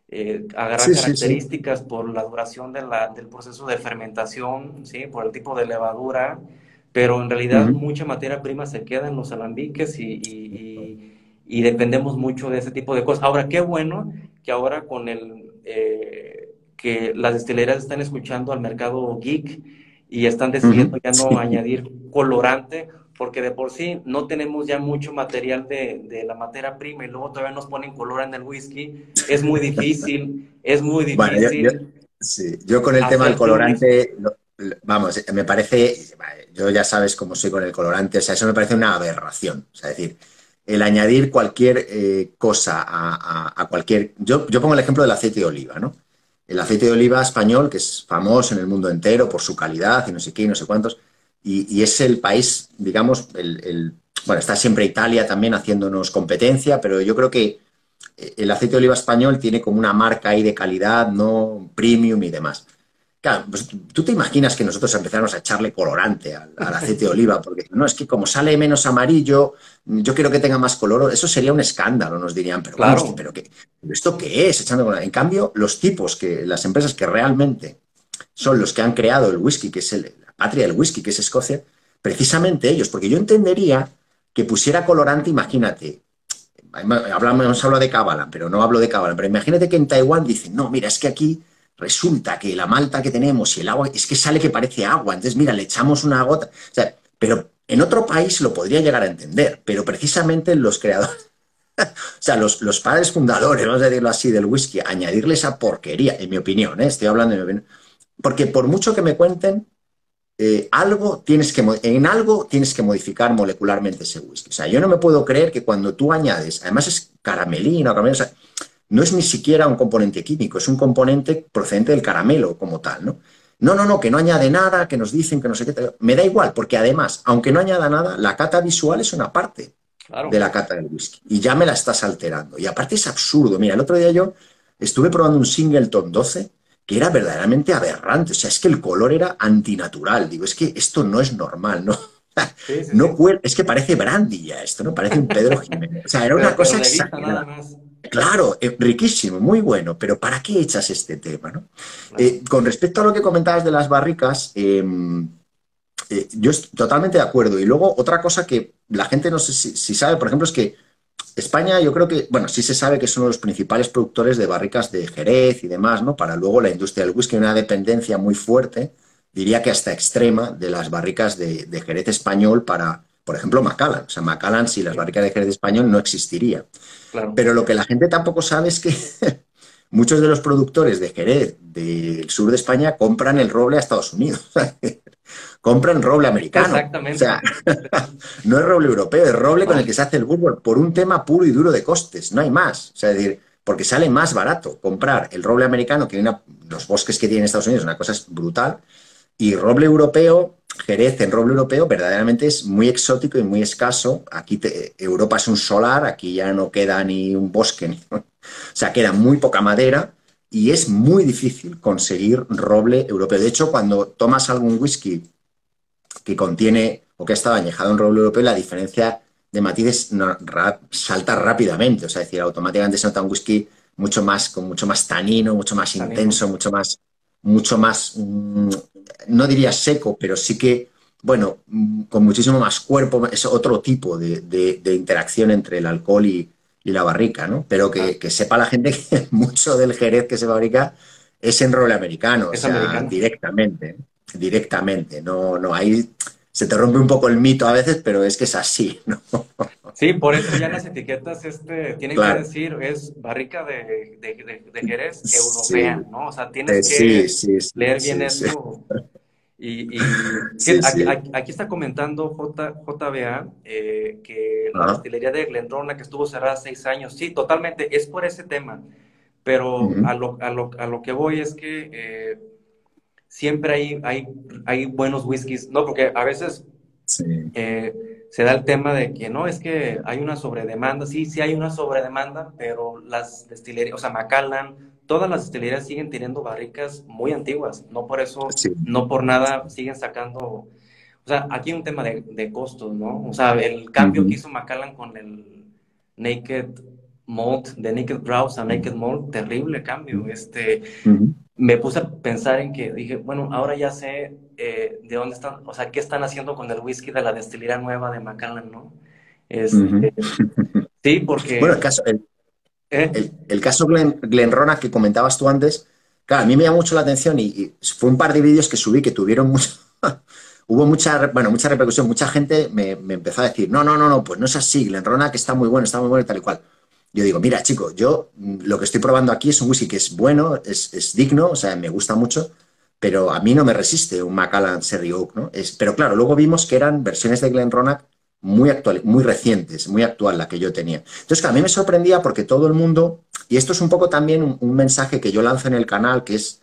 eh, agarrar Sí, sí, sí. características por la duración de la, del proceso de fermentación, ¿sí? Por el tipo de levadura, pero en realidad Ujú. mucha materia prima se queda en los alambiques y, y, y- y dependemos mucho de ese tipo de cosas. Ahora, qué bueno que ahora con el... eh, que las destilerías están escuchando al mercado geek y están decidiendo Ujú. ya no Sí. añadir colorante, porque de por sí no tenemos ya mucho material de, de la materia prima y luego todavía nos ponen color en el whisky. Es muy difícil, es muy Bueno, yo, yo, difícil sí, yo con el tema del hacerte un whisky. colorante, lo- lo- vamos, me parece, vale, yo ya sabes cómo soy con el colorante, o sea, eso me parece una aberración. O sea, es decir, el añadir cualquier eh, cosa a, a- a cualquier... Yo, yo pongo el ejemplo del aceite de oliva, ¿no? El aceite de oliva español, que es famoso en el mundo entero por su calidad y no sé qué, y no sé cuántos, y, y es el país, digamos, el, el- bueno, está siempre Italia también haciéndonos competencia, pero yo creo que el aceite de oliva español tiene como una marca ahí de calidad, no premium y demás. Claro, pues tú te imaginas que nosotros empezamos a echarle colorante al, al aceite de oliva, porque no, es que como sale menos amarillo, yo quiero que tenga más color, eso sería un escándalo, nos dirían, pero vamos, que, Claro, pero qué, ¿esto qué es? Echando colorante. En cambio, los tipos que, las empresas que realmente son los que han creado el whisky, que es el- la patria del whisky, que es Escocia, precisamente ellos, porque yo entendería que pusiera colorante, imagínate, hablamos, hemos hablado de cábala, pero no hablo de cábala. Pero imagínate que en Taiwán dicen, no, mira, es que aquí resulta que la malta que tenemos y el agua, es que sale que parece agua. Entonces, mira, le echamos una gota. O sea, pero en otro país lo podría llegar a entender, pero precisamente los creadores, o sea, los, los padres fundadores, vamos a decirlo así, del whisky, añadirle esa porquería, en mi opinión, ¿eh? Estoy hablando de mi opinión, porque por mucho que me cuenten, eh, algo tienes que, en algo tienes que modificar molecularmente ese whisky. O sea, yo no me puedo creer que cuando tú añades, además es caramelina, caramelo, o sea, no es ni siquiera un componente químico, es un componente procedente del caramelo como tal, ¿no? No, no, no, que no añade nada, que nos dicen que no sé qué. Me da igual, porque además, aunque no añada nada, la cata visual es una parte de claro. la cata del whisky y ya me la estás alterando. Y aparte es absurdo. Mira, el otro día yo estuve probando un Singleton doce que era verdaderamente aberrante. O sea, es que el color era antinatural. Digo, es que esto no es normal, ¿no? Sí, sí, No sí. cuel- es que parece brandy ya esto, ¿no? Parece un Pedro Jiménez. O sea, era una Pero, pero cosa de vista nada exagerada. más. Claro, eh, riquísimo, muy bueno, pero ¿para qué echas este tema, no? Claro. Eh, con respecto a lo que comentabas de las barricas, eh, eh, yo estoy totalmente de acuerdo. Y luego otra cosa que la gente no sé si, si sabe, por ejemplo, es que España, yo creo que, bueno, sí se sabe que es uno de los principales productores de barricas de Jerez y demás, ¿no? Para luego la industria del whisky, una dependencia muy fuerte, diría que hasta extrema, de las barricas de, de Jerez español para, por ejemplo, Macallan. O sea, Macallan, sin las Sí, barricas de Jerez español, no existiría. claro. Pero lo que la gente tampoco sabe es que muchos de los productores de Jerez del sur de España compran el roble a Estados Unidos. Compran roble americano. O sea, Exactamente. no es roble europeo, es roble con el No, que se hace el bourbon por un tema puro y duro de costes, no hay más. O sea, es decir, porque sale más barato comprar el roble americano que una, los bosques que tiene Estados Unidos, una cosa es brutal, y roble europeo, Jerez en roble europeo, verdaderamente es muy exótico y muy escaso. Aquí te, Europa es un solar, aquí ya no queda ni un bosque, ni, o sea, queda muy poca madera y es muy difícil conseguir roble europeo. De hecho, cuando tomas algún whisky que contiene o que ha estado añejado en roble europeo, la diferencia de matices no, ra, salta rápidamente. O sea, es decir, automáticamente se nota un whisky mucho más, con mucho más tanino, mucho más tanino. intenso, mucho más, mucho más, mmm, no diría seco, pero sí que, bueno, mmm, con muchísimo más cuerpo. Es otro tipo de, de, de interacción entre el alcohol y, y la barrica, ¿no? Pero Ah, que, que, sepa la gente que mucho del Jerez que se fabrica es en roble americano, o es sea, americano. directamente, directamente. No, no, ahí se te rompe un poco el mito a veces, pero es que es así, ¿no? Sí, por eso ya las etiquetas este, tienen que Claro. decir es barrica de, de, de- de Jerez europea, Sí, ¿no? O sea, tienes eh, sí, que sí, sí, leer bien sí, sí, eso. Y, y sí, fíjate, aquí, sí. aquí- aquí está comentando J, JBA eh, que la Ajá. destilería de Glendronach que estuvo cerrada seis años. Sí, totalmente, es por ese tema. Pero a Ujú. lo, a lo, a lo que voy es que eh, siempre hay, hay, hay buenos whiskies, ¿no? Porque a veces Sí, eh, se da el tema de que no, es que hay una sobredemanda. Sí, sí hay una sobredemanda, pero las destilerías, o sea, Macallan, todas las destilerías siguen teniendo barricas muy antiguas. No por eso, sí. no por nada siguen sacando. O sea, aquí hay un tema de, de costos, ¿no? O sea, el cambio que Ujú. hizo Macallan con el Naked Malt de Naked Brewers a Naked Malt, terrible cambio. Este, Ujú. me puse a pensar en que dije, bueno, ahora ya sé eh, de dónde están, o sea, qué están haciendo con el whisky de la destilería nueva de Macallan, ¿no? Ujú. Este, sí, Bueno, el porque, caso, el, eh, el, el caso Glen, Glenrona que comentabas tú antes, claro, a mí me llamó mucho la atención y, y fue un par de vídeos que subí que tuvieron mucho, hubo mucha, bueno, mucha repercusión, mucha gente me, me empezó a decir, no, no, no, no, pues no es así, Glenrona que está muy bueno, está muy bueno y tal y cual. Yo digo, mira, chico, yo mm, lo que estoy probando aquí es un whisky que es bueno, es, es digno, o sea, me gusta mucho, pero a mí no me resiste un Macallan Sherry Oak, ¿no? Es, pero claro, luego vimos que eran versiones de Glenrona muy actuales, muy recientes, muy actual la que yo tenía. Entonces, claro, a mí me sorprendía porque todo el mundo, y esto es un poco también un, un mensaje que yo lanzo en el canal, que es,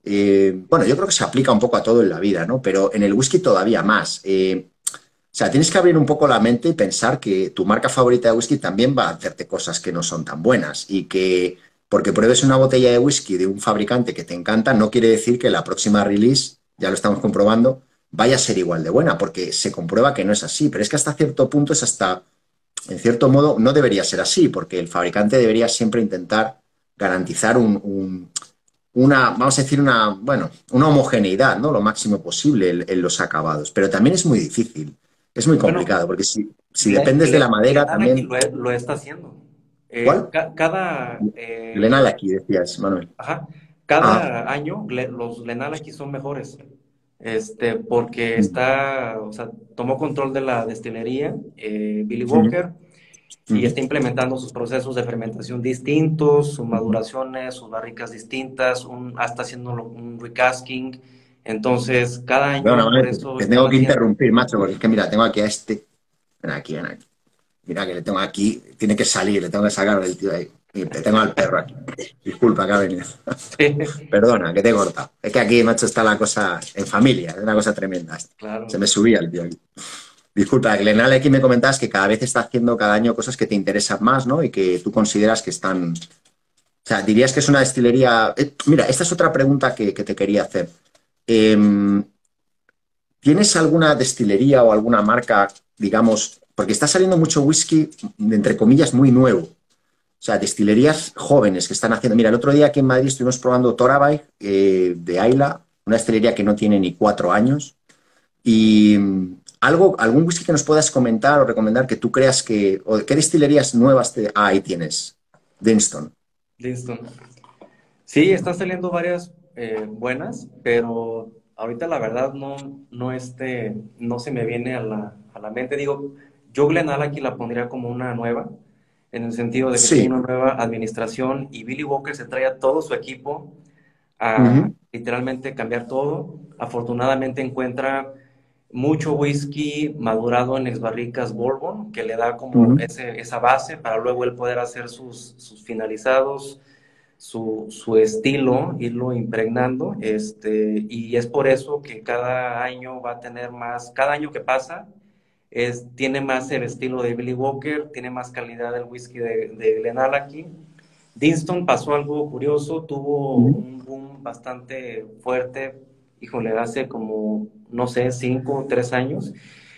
eh, bueno, yo creo que se aplica un poco a todo en la vida, ¿no? Pero en el whisky todavía más. Eh, o sea, tienes que abrir un poco la mente y pensar que tu marca favorita de whisky también va a hacerte cosas que no son tan buenas y que porque pruebes una botella de whisky de un fabricante que te encanta no quiere decir que la próxima release, ya lo estamos comprobando, vaya a ser igual de buena, porque se comprueba que no es así. Pero es que hasta cierto punto es hasta, en cierto modo, no debería ser así, porque el fabricante debería siempre intentar garantizar un, un, una, vamos a decir, una, bueno, una homogeneidad, ¿no? Lo máximo posible en, en los acabados. Pero también es muy difícil, es muy bueno, complicado, porque si, si Glen, dependes de la Glen, madera Glenallachie también. lo, lo está haciendo. Eh, ¿Cuál? ca- cada, eh, Glenal aquí, decías, Manuel. ajá, Ah, cada año Gle- los Glenallachie son mejores. Este, porque mm, está, o sea, tomó control de la destilería, eh, Billy mm, Walker, y mm, está implementando sus procesos de fermentación distintos, sus mm. maduraciones, sus barricas distintas, un, hasta haciendo un recasking. Entonces, cada Perdona, año por Manuel, te, eso te están tengo que haciendo. interrumpir, macho, porque es que mira, tengo aquí a este. Ven aquí, ven aquí. Mira que le tengo aquí, tiene que salir, le tengo que sacar el tío ahí. Y te tengo al perro aquí. Disculpa que ha venido. Sí, Perdona, que te he cortado. Es que aquí, macho, está la cosa en familia, es una cosa tremenda. Se claro. me subía el tío aquí. Disculpa, Glenal, aquí me comentabas que cada vez está haciendo cada año cosas que te interesan más, ¿no? Y que tú consideras que están. O sea, dirías que es una destilería. Eh, mira, esta es otra pregunta que, que te quería hacer. Em, ¿Tienes alguna destilería o alguna marca, digamos, porque está saliendo mucho whisky, entre comillas, muy nuevo? O sea, destilerías jóvenes que están haciendo. Mira, el otro día aquí en Madrid estuvimos probando Torabay eh, de Ayla, una destilería que no tiene ni cuatro años. Y mm, algo, algún whisky que nos puedas comentar o recomendar que tú creas que. O ¿qué destilerías nuevas te. Ah, ahí tienes. Dinston. Listo. Sí, están saliendo varias eh, buenas, pero ahorita la verdad no, no, este, no se me viene a la, a la mente. Digo, yo Glenallachie la pondría como una nueva, en el sentido de que tiene Sí. una nueva administración y Billy Walker se trae a todo su equipo a Ujú, literalmente cambiar todo. Afortunadamente encuentra mucho whisky madurado en exbarricas Bourbon, que le da como ujú. ese, esa base para luego él poder hacer sus, sus finalizados, su, su estilo, irlo impregnando, este, y es por eso que cada año va a tener más, cada año que pasa, es, tiene más el estilo de Billy Walker, tiene más calidad el whisky de, de Glenallachie. Dinston pasó algo curioso, tuvo Ujú. un boom bastante fuerte, híjole, hace como, no sé, cinco o tres años,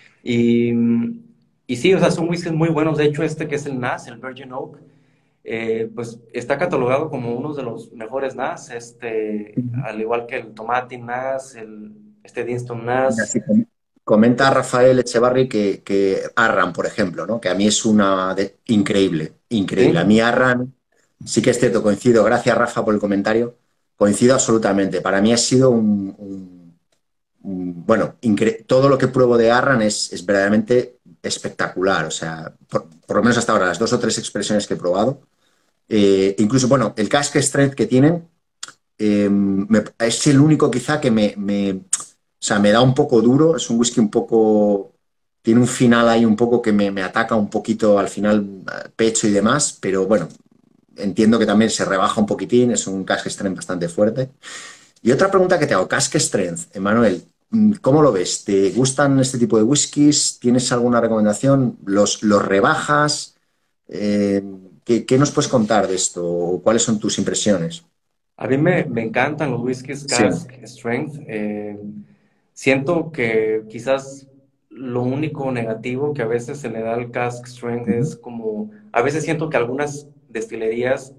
y, y sí, o sea, son whiskies muy buenos, de hecho este que es el N A S, el Virgin Oak, eh, pues está catalogado como uno de los mejores N A S, este, al igual que el Tomatin N A S, el, este Dinston N A Mira, S. sí, com- comenta Rafael Echevarri que, que Arran, por ejemplo, ¿no? Que a mí es una de- increíble, increíble. A ¿Sí? mí Arran, sí que es cierto, coincido. Gracias, Rafa, por el comentario. Coincido absolutamente. Para mí ha sido un, un- un- bueno, incre- todo lo que pruebo de Arran es, es verdaderamente espectacular. O sea, por, por lo menos hasta ahora, las dos o tres expresiones que he probado. Eh, incluso, bueno, el cask strength que tienen eh, me- es el único quizá que me, me- o sea, me da un poco duro, es un whisky un poco, tiene un final ahí un poco que me, me ataca un poquito al final eh, pecho y demás, pero bueno, entiendo que también se rebaja un poquitín, es un cask strength bastante fuerte. Y otra pregunta que te hago, cask strength, Emanuel, mm, ¿cómo lo ves? ¿Te gustan este tipo de whiskies? ¿Tienes alguna recomendación? ¿Los, los rebajas? Eh, ¿qué, qué nos puedes contar de esto? ¿O ¿Cuáles son tus impresiones? A mí me, me encantan los whiskies Sí. cask strength. Eh, siento que quizás lo único negativo que a veces se le da al cask strength Ujú. es como, a veces siento que algunas destilerías,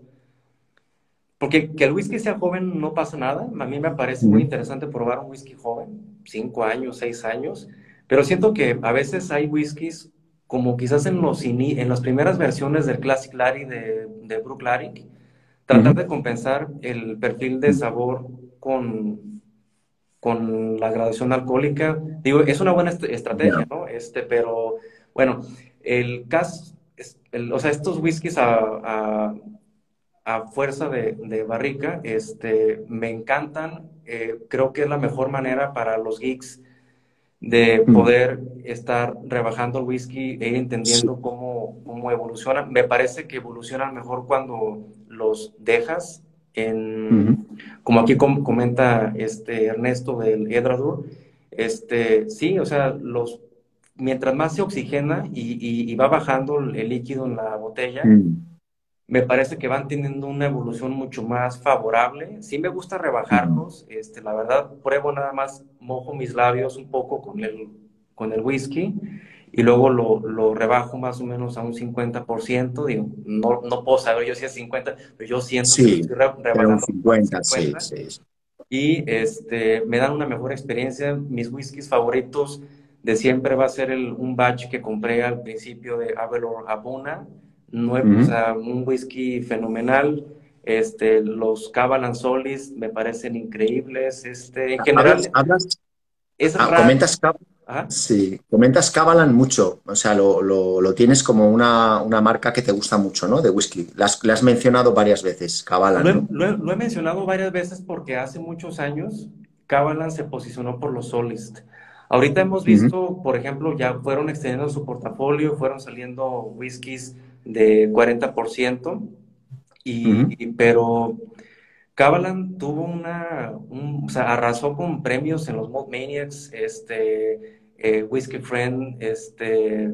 porque que el whisky sea joven no pasa nada. A mí me parece muy Ujú. interesante probar un whisky joven, cinco años, seis años, pero siento que a veces hay whiskies, como quizás en, los ini- en las primeras versiones del Classic Lager de, de Bruichladdich, tratar Ujú. de compensar el perfil de sabor con, con la graduación alcohólica. Digo, es una buena est- estrategia, Ya. ¿no? Este, pero bueno, el cas, es- el- o sea, estos whiskies a, a- a fuerza de, de barrica, este, me encantan. Eh, creo que es la mejor manera para los geeks de Mm. poder estar rebajando el whisky e ir Sí. entendiendo cómo, cómo evoluciona. Me parece que evolucionan mejor cuando los dejas Ujú. en, como aquí com- comenta este Ernesto del Edradur, este, sí, o sea, los, mientras más se oxigena y, y- y va bajando el, el líquido en la botella, Mm. me parece que van teniendo una evolución mucho más favorable. Sí me gusta Mm. rebajarlos, este, la verdad, pruebo nada más, mojo mis labios un poco con el, con el whisky y luego lo, lo rebajo más o menos a un cincuenta por ciento. Digo, no, no puedo saber yo si es cincuenta, pero yo siento que lo Sí, estoy re- pero un rebajando a un cincuenta, sí, cincuenta sí. Sí. y este, me dan una mejor experiencia. Mis whiskies favoritos de siempre va a ser el, un batch que compré al principio de Avalor Abuna, nue- o Ujú. sea, un whisky fenomenal. Este, los Cabalan Solis me parecen increíbles. Este, en Hablas, general hablas, es ah, raro. comentas, Cab- Ajá. sí, comentas Cabalan mucho, o sea, lo, lo- lo tienes como una, una marca que te gusta mucho, ¿no? De whisky. La has, la has mencionado varias veces, Lo Cabalan, he, ¿no? lo he- lo he mencionado varias veces porque hace muchos años Cabalan se posicionó por los Solist. Ahorita hemos Ujú. visto, por ejemplo, ya fueron extendiendo su portafolio, fueron saliendo whiskies de cuarenta por ciento, y, Ujú. y- pero Cabalan tuvo una, un- o sea, arrasó con premios en los Malt Maniacs, este, eh, Whiskey Friend, este,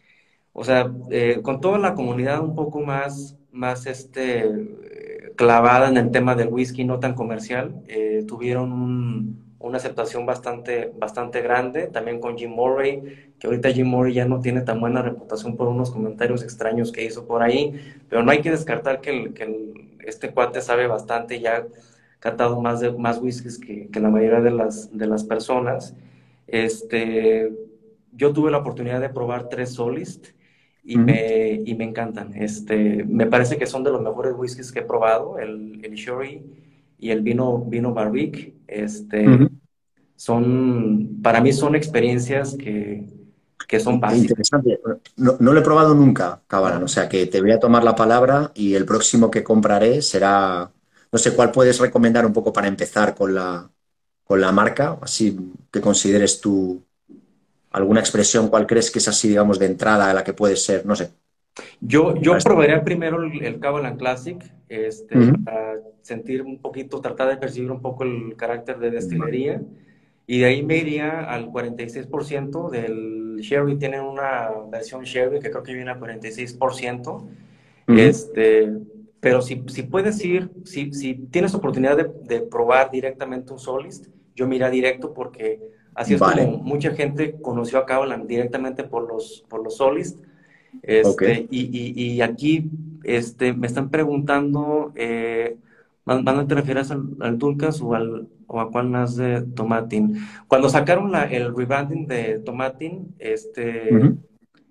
o sea, eh, con toda la comunidad un poco más, más este, eh, clavada en el tema del whisky, no tan comercial, eh, tuvieron un- una aceptación bastante, bastante grande, también con Jim Murray, que ahorita Jim Murray ya no tiene tan buena reputación por unos comentarios extraños que hizo por ahí, pero no hay que descartar que, el- que el- este cuate sabe bastante, ya ha catado más, de, más whiskies que, que la mayoría de las, de las personas. Este, yo tuve la oportunidad de probar tres Solist y Ujú. me, y me encantan. Este, me parece que son de los mejores whiskies que he probado, el, el Sherry y el vino, vino Barrique. Este, Ujú. son, para mí son experiencias que, que son I- básicas, Interesante. No, no lo he probado nunca, Cabalan, o ¿no? sea que te voy a tomar la palabra y el próximo que compraré será, no sé cuál puedes recomendar un poco para empezar con la, con la marca, así que consideres tú alguna expresión, cuál crees que es así, digamos, de entrada a la que puede ser, no sé. Yo, Para yo este- probaría primero el, el Cabalan Classic, este, Ujú. para sentir un poquito, tratar de percibir un poco el carácter de Vale. destilería. Y de ahí me iría al cuarenta y seis por ciento del Sherry. Tienen una versión Sherry que creo que viene al cuarenta y seis por ciento. Ujú. Este, pero si, si puedes ir, si, si tienes oportunidad de, de probar directamente un Solist, yo me iría directo porque así es como Vale, mucha gente conoció a Cabalan directamente por los, por los Solist. ok. Este, y, y, y aquí este, me están preguntando, eh, ¿van, van te refieres al, al Dulcas o, al, o a cuál más de Tomatín? Cuando sacaron la, el rebranding de Tomatín, este, Ujú.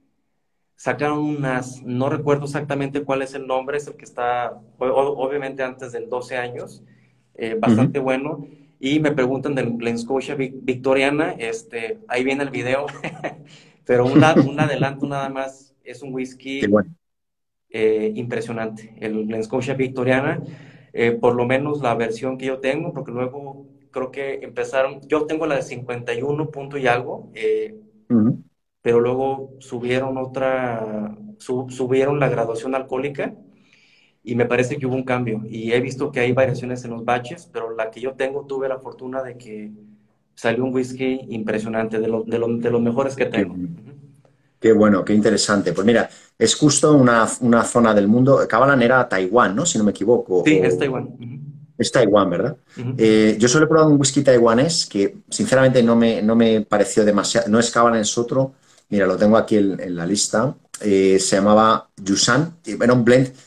sacaron unas, no recuerdo exactamente cuál es el nombre, es el que está, o- o- obviamente antes del doce años, eh, Ujú. bastante bueno. Y me preguntan del Glen Scotia Vic- Victoriana, este, ahí viene el video, pero una, un adelanto nada más, es un Qué whisky bueno. eh, impresionante. El Glen Scotia Victoriana, eh, por lo menos la versión que yo tengo, porque luego creo que empezaron, yo tengo la de cincuenta y uno punto y algo, eh, Ujú. pero luego subieron otra, su- subieron la graduación alcohólica y me parece que hubo un cambio. Y he visto que hay variaciones en los batches, pero la que yo tengo tuve la fortuna de que salió un whisky impresionante, de, lo- de, lo- de los mejores que Qué tengo. bueno. Ujú. Qué bueno, qué interesante. Pues mira, es justo una, una zona del mundo. Cabalan era Taiwán, ¿no? Si no me equivoco. Sí, es O Taiwán. Ujú. es Taiwán, ¿verdad? Ujú, ujú. Eh, yo solo he probado un whisky taiwanés que sinceramente no me, no me pareció demasiado. No es Cabalan, es otro. Mira, lo tengo aquí en, en la lista. Eh, se llamaba Yusan. Era un blend.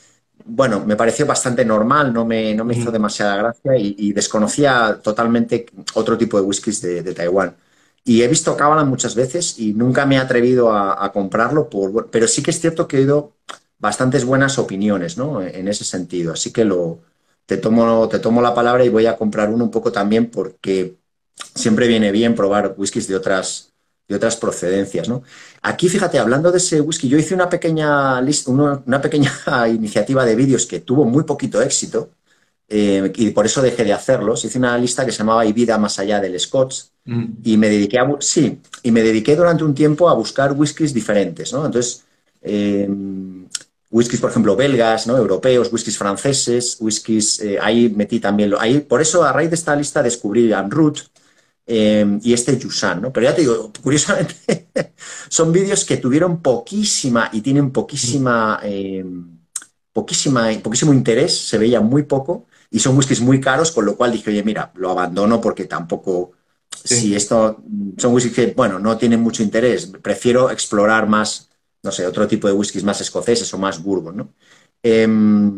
bueno, me pareció bastante normal, no me, no me hizo Ujú. demasiada gracia y, y desconocía totalmente otro tipo de whiskies de, de Taiwán. Y he visto Kabalan muchas veces y nunca me he atrevido a, a comprarlo, por, pero sí que es cierto que he oído bastantes buenas opiniones, ¿no? En ese sentido. Así que lo, te tomo, te tomo la palabra y voy a comprar uno un poco también porque siempre viene bien probar whiskies de otras, de otras procedencias, ¿no? Aquí, fíjate, hablando de ese whisky, yo hice una pequeña, lista, una, una pequeña iniciativa de vídeos que tuvo muy poquito éxito eh, y por eso dejé de hacerlos. Hice una lista que se llamaba "Y vida más allá del Scotch" Mm. y me dediqué a, sí, y me dediqué durante un tiempo a buscar whiskies diferentes, ¿no? Entonces, eh, whiskies, por ejemplo, belgas, ¿no? Europeos, whiskies franceses, whiskies, eh, ahí metí también, lo, ahí, por eso a raíz de esta lista descubrí Amrut, eh, y este Yusan, ¿no? Pero ya te digo, curiosamente, son vídeos que tuvieron poquísima y tienen Mm. poquísima, eh, poquísima, poquísimo interés, se veía muy poco, y son whiskies muy caros, con lo cual dije, oye, mira, lo abandono porque tampoco, si Sí. esto son whiskies que, bueno, no tienen mucho interés, prefiero explorar más, no sé, otro tipo de whiskies más escoceses o más bourbon, ¿no? Eh,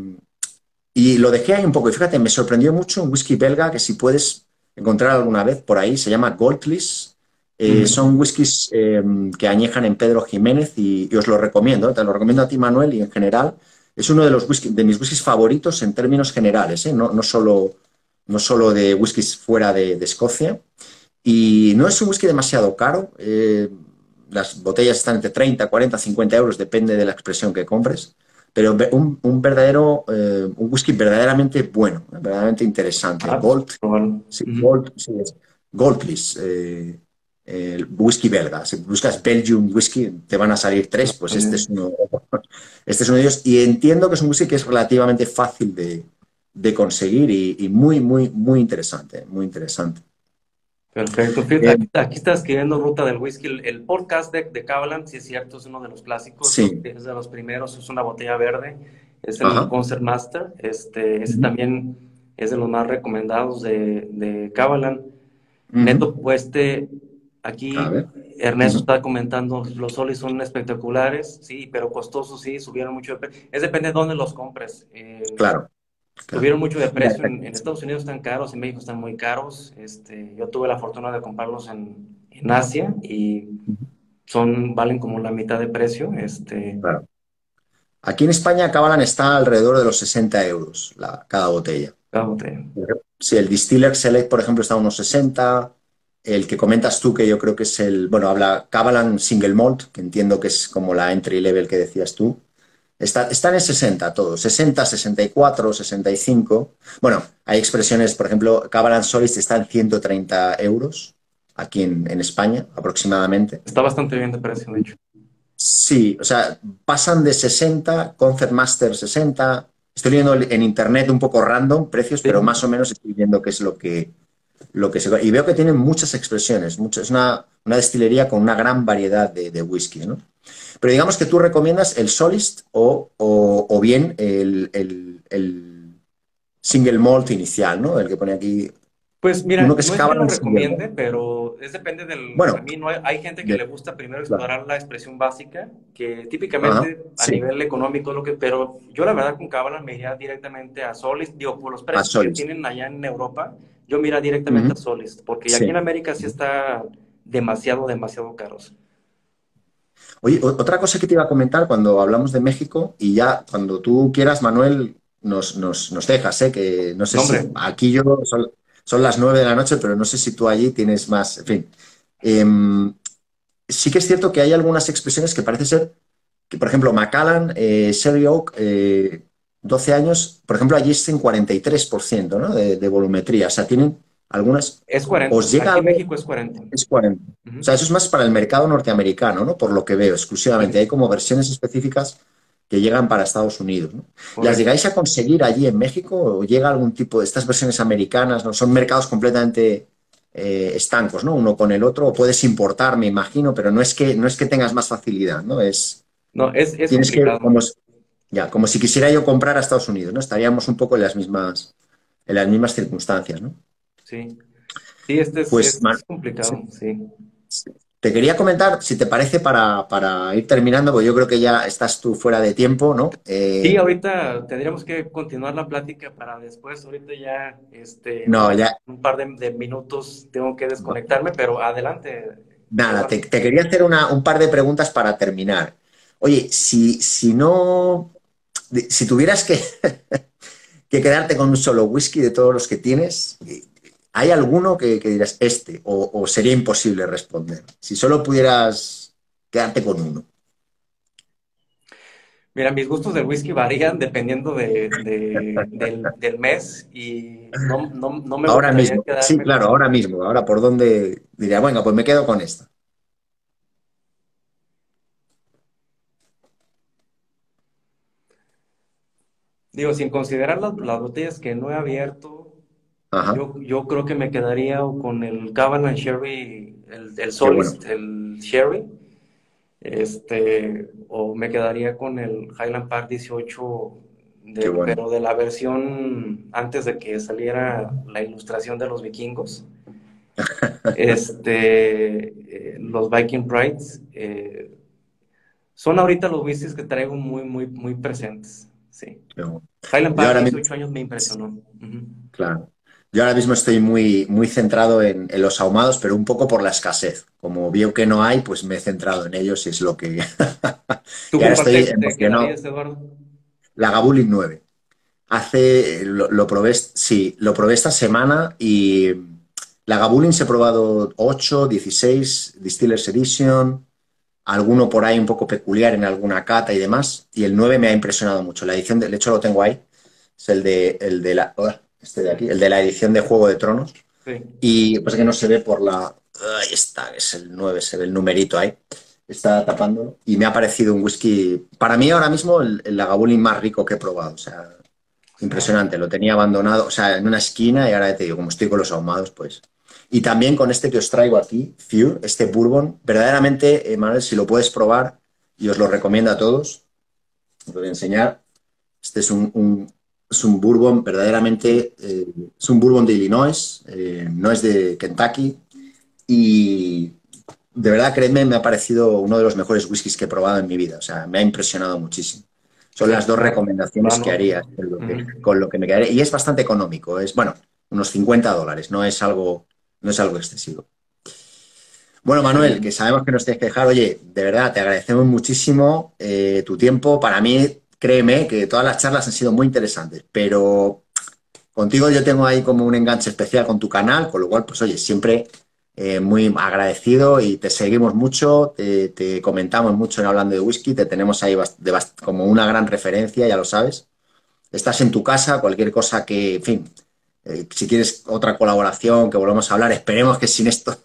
y lo dejé ahí un poco. Y fíjate, me sorprendió mucho un whisky belga que si puedes encontrar alguna vez por ahí, se llama Goldlist. Eh, Ujú. son whiskies eh, que añejan en Pedro Jiménez y, y os lo recomiendo. Te lo recomiendo a ti, Manuel, y en general. Es uno de, los whisky, de mis whiskies favoritos en términos generales, ¿eh? No, no, solo, no solo de whiskies fuera de, de Escocia. Y no es un whisky demasiado caro. Eh, las botellas están entre treinta, cuarenta, cincuenta euros, depende de la expresión que compres. Pero un, un verdadero, eh, un whisky verdaderamente bueno, verdaderamente interesante. Ah, pues, Gold, probarlo. sí, Ujú. Gold, sí, es Goldlist, eh, el whisky belga. Si buscas Belgium whisky, te van a salir No, tres, pues este es también. uno, este es uno de ellos. Y entiendo que es un whisky que es relativamente fácil de, de conseguir y, y muy, muy, muy interesante, muy interesante. Perfecto. Fíjate, Eh, Aquí, aquí está escribiendo Ruta del Whisky. El, el podcast de, de Kavalan, sí es cierto, es uno de los clásicos, los- sí, es de los primeros, es una botella verde, es el ajá. Concert Master. Este, ese Ujú, también es de los más recomendados de, de Kavalan. ujú. Neto, pues este, A aquí ver. Ernesto Ujú. está comentando, los soles son espectaculares, sí, pero costosos, sí, subieron mucho de precio. Es depende de dónde los compres. Eh, Claro, claro. Subieron mucho de Mira, precio. En, en Estados Unidos están caros, en México están muy caros. Este, yo tuve la fortuna de comprarlos en, en Asia y son, valen como la mitad de precio. Este, claro. Aquí en España Cabalan está alrededor de los sesenta euros la, cada botella. cada botella. Si el Distiller Select, por ejemplo, está a unos sesenta. El que comentas tú, que yo creo que es el, bueno, habla Cabalan Single Malt, que entiendo que es como la entry level que decías tú. Está, están en sesenta todos, sesenta, sesenta y cuatro, sesenta y cinco. Bueno, hay expresiones, por ejemplo, Cabalan Solist está en ciento treinta euros aquí en, en España aproximadamente. Está bastante bien de precio, de hecho. Sí, o sea, pasan de sesenta, Concert Master sesenta. Estoy viendo en internet un poco random precios, Sí, pero más o menos estoy viendo qué es lo que, lo que se... Y veo que tienen muchas expresiones, mucho, es una, una destilería con una gran variedad de, de whisky, ¿no? Pero digamos que tú recomiendas el Solist o, o, o bien el, el, el Single Malt inicial, ¿no? El que pone aquí, pues uno mira, que es no es que lo Cabernet Single Malt. recomiende, pero es depende del Bueno, camino. Hay, hay gente que de- le gusta primero claro. explorar la expresión básica, que Ajá, típicamente a sí, nivel económico es lo que, pero yo la verdad con Cábala me iría directamente a Solist, digo, por los a precios que Solist. tienen allá en Europa, yo me iría directamente a Ujú, Solist, porque aquí en sí. América sí está demasiado, demasiado caros. Oye, o- otra cosa que te iba a comentar cuando hablamos de México, y ya cuando tú quieras, Manuel, nos, nos, nos dejas, ¿eh? Que no sé No, hombre, si aquí yo son, son las nueve de la noche, pero no sé si tú allí tienes más, en fin. Em, sí que es cierto que hay algunas expresiones que parece ser que, por ejemplo, Macallan, eh, Sherry Oak, eh, doce años, por ejemplo, allí es en cuarenta y tres por ciento, ¿no? De, de volumetría. O sea, tienen algunas. es cuarenta. ¿Os llega Aquí en algo? México es cuarenta. Es cuarenta. O Ujú. sea, eso es más para el mercado norteamericano, ¿no? Por lo que veo, exclusivamente. Sí, Hay como versiones específicas que llegan para Estados Unidos, ¿no? ¿Las correcto. llegáis a conseguir allí en México o llega algún tipo de estas versiones americanas, ¿no? Son mercados completamente eh, estancos, ¿no? Uno con el otro, o puedes importar, me imagino, pero no es que, no es que tengas más facilidad, ¿no? Es, No, es, es tienes que, complicado. como, ya, como si quisiera yo comprar a Estados Unidos, ¿no? Estaríamos un poco en las mismas, en las mismas circunstancias, ¿no? Sí, sí, este es, Pues, es Man- complicado, sí. te quería comentar, si te parece, para, para ir terminando, porque yo creo que ya estás tú fuera de tiempo, ¿no? Sí, Eh, ahorita tendríamos que continuar la plática para después. Ahorita ya, este, en no, un, ya, un par de, de minutos tengo que desconectarme, pero adelante, nada, te, Eduardo. te quería hacer una, un par de preguntas para terminar. Oye, si, si no, si tuvieras que, que quedarte con un solo whisky de todos los que tienes, ¿hay alguno que, que dirás este? O, o sería imposible responder. Si solo pudieras quedarte con uno. Mira, mis gustos del whisky varían dependiendo de, de- del, del mes y no, no, no me Ahora gustaría mismo. Sí, quedarme claro, con... ahora mismo. Ahora, ¿por dónde diría? Bueno, pues me quedo con esta. Digo, sin considerar las, las botellas que no he abierto, Ajá, yo, yo creo que me quedaría o con el Cabernet Sherry, el, el qué bueno, Solist, el Sherry, este, o me quedaría con el Highland Park dieciocho, qué del, bueno. pero de la versión antes de que saliera la ilustración de los vikingos. Este, eh, los Viking Prides, eh, son ahorita los whiskies que traigo muy, muy, muy presentes. Sí. Qué bueno. Highland Yo Park, ahora mismo, dieciocho años, me impresionó. Ujú. claro. Yo ahora mismo estoy muy, muy centrado en, en los ahumados, pero un poco por la escasez. Como veo que no hay, pues me he centrado en ellos y es lo que... ¿Tú Y ahora con cuál estoy te, te emocionado. quedarías, Eduardo? La Gabulin nueve. Hace, lo, lo probé, sí, lo probé esta semana y la Gabulin se he probado ocho, dieciséis, Distillers Edition, alguno por ahí un poco peculiar en alguna cata y demás, y el nueve me ha impresionado mucho. La edición, de, de hecho lo tengo ahí, es el de, el de la, oh, este de aquí, el de la edición de Juego de Tronos, Sí. y pues que no se ve por la, ahí está, es el nueve, se ve el numerito ahí, está tapándolo, y me ha parecido un whisky, para mí ahora mismo el, el Lagavulin más rico que he probado, o sea, Ah, impresionante, lo tenía abandonado, o sea, en una esquina y ahora te digo, como estoy con los ahumados, pues. Y también con este que os traigo aquí, Fure, este bourbon, verdaderamente, eh, Manuel, si lo puedes probar, y os lo recomiendo a todos, os lo voy a enseñar. Este es un, un- es un bourbon verdaderamente, eh, es un bourbon de Illinois, eh, no es de Kentucky, y de verdad, créeme, me ha parecido uno de los mejores whiskies que he probado en mi vida, o sea, me ha impresionado muchísimo. Son las pues dos lo, lo recomendaciones que anoto. haría con lo que, Ujú. con lo que me quedaré. Y es bastante económico, es, bueno, unos cincuenta dólares, no es algo, no es algo excesivo. Bueno, Manuel, que Excelente. sabemos que nos tienes que dejar, oye, de verdad, te agradecemos muchísimo eh, tu tiempo. Para mí, créeme que todas las charlas han sido muy interesantes, pero contigo yo tengo ahí como un enganche especial con tu canal, con lo cual, pues oye, siempre eh, muy agradecido y te seguimos mucho, te, te comentamos mucho en Hablando de Whisky, te tenemos ahí bast- de bast- como una gran referencia, ya lo sabes. Estás en tu casa, cualquier cosa que, en fin, eh, si quieres otra colaboración, que volvamos a hablar, esperemos que sin esto,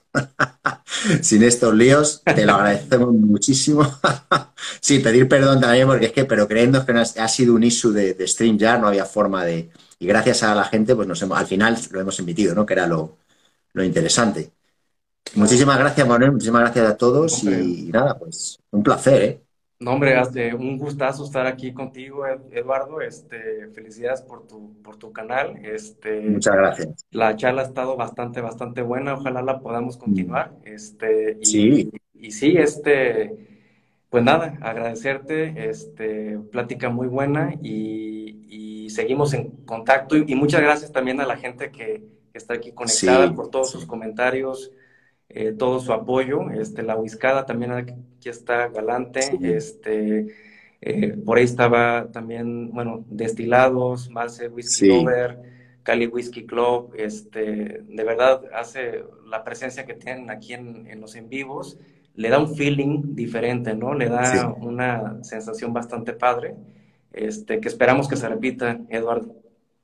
sin estos líos, te lo agradecemos muchísimo. Sí, pedir perdón también, porque es que, pero creyendo que no ha sido un issue de, de StreamYard, no había forma de. Y gracias a la gente, pues nos hemos, al final lo hemos emitido, ¿no? Que era lo, lo interesante. Claro. Muchísimas gracias, Manuel, muchísimas gracias a No, todos hombre, y, nada, pues un placer, ¿eh? no, hombre, hazte un gustazo estar aquí contigo, Ed- Eduardo. Este, felicidades por tu, por tu canal. Este, Muchas gracias. la charla ha estado bastante, bastante buena. Ojalá la podamos continuar. Este, y, Sí, y sí, este, pues nada, agradecerte. Este, plática muy buena y, y seguimos en contacto. Y, y muchas gracias también a la gente que, que está aquí conectada sí, por todos sus sí, comentarios, eh, todo su apoyo. Este, la Huiscada también aquí está galante. sí, Este, eh, por ahí estaba también, bueno, Destilados, Malce Whisky sí, Lover, Cali Whisky Club. Este, de verdad, hace la presencia que tienen aquí en, en los en vivos, le da un feeling diferente, ¿no? Le da sí. una sensación bastante padre, este, que esperamos que se repita, Eduardo.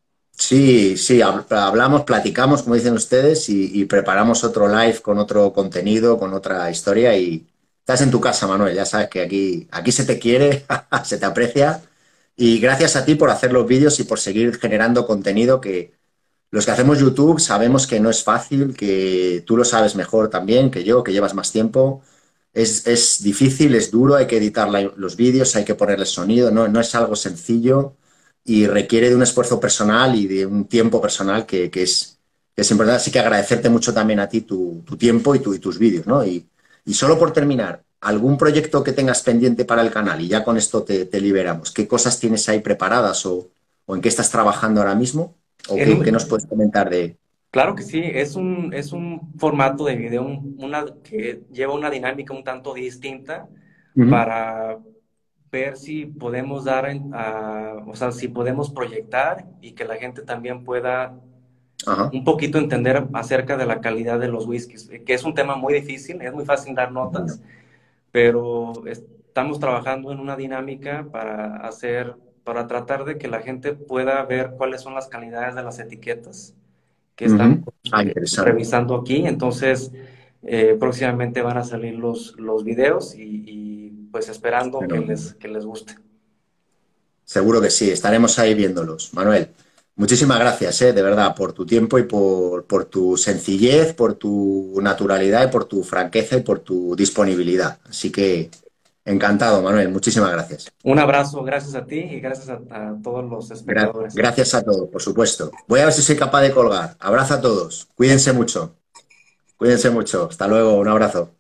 Sí, sí, hab- hablamos, platicamos, como dicen ustedes, y, y preparamos otro live con otro contenido, con otra historia. Y estás en tu casa, Manuel. Ya sabes que aquí, aquí se te quiere, se te aprecia. Y gracias a ti por hacer los vídeos y por seguir generando contenido que los que hacemos YouTube sabemos que no es fácil, que tú lo sabes mejor también que yo, que llevas más tiempo. Es, es difícil, es duro, hay que editar la- los vídeos, hay que ponerle sonido, no, no es algo sencillo y requiere de un esfuerzo personal y de un tiempo personal que, que es, que es importante. Así que agradecerte mucho también a ti tu, tu tiempo y, tu, y tus vídeos, ¿no? Y, Y solo por terminar, ¿algún proyecto que tengas pendiente para el canal? Y ya con esto te, te liberamos. ¿Qué cosas tienes ahí preparadas o, o en qué estás trabajando ahora mismo? ¿O En qué, qué nos un- puedes comentar de...? claro que sí, es un, es un formato de video un- una, que lleva una dinámica un tanto distinta Ujú. para ver si podemos dar, en- a- o sea, si podemos proyectar y que la gente también pueda Ajá. un poquito entender acerca de la calidad de los whiskies, que es un tema muy difícil, es muy fácil dar Bueno. notas, pero estamos trabajando en una dinámica para hacer, para tratar de que la gente pueda ver cuáles son las calidades de las etiquetas que estamos Ujú. Ah, eh, interesante. revisando aquí. Entonces, eh, próximamente van a salir los, los videos y, y, pues esperando que Fenomenal. les, que les guste. Seguro que sí, estaremos ahí viéndolos. Manuel, muchísimas gracias, eh, de verdad, por tu tiempo y por, por tu sencillez, por tu naturalidad y por tu franqueza y por tu disponibilidad. Así que encantado, Manuel, muchísimas gracias. Un abrazo, gracias a ti y gracias a, a todos los Gra- espectadores. gracias a todos, por supuesto. Voy a ver si soy capaz de colgar. Abrazo a todos. Cuídense mucho. Cuídense mucho. Hasta luego. Un abrazo.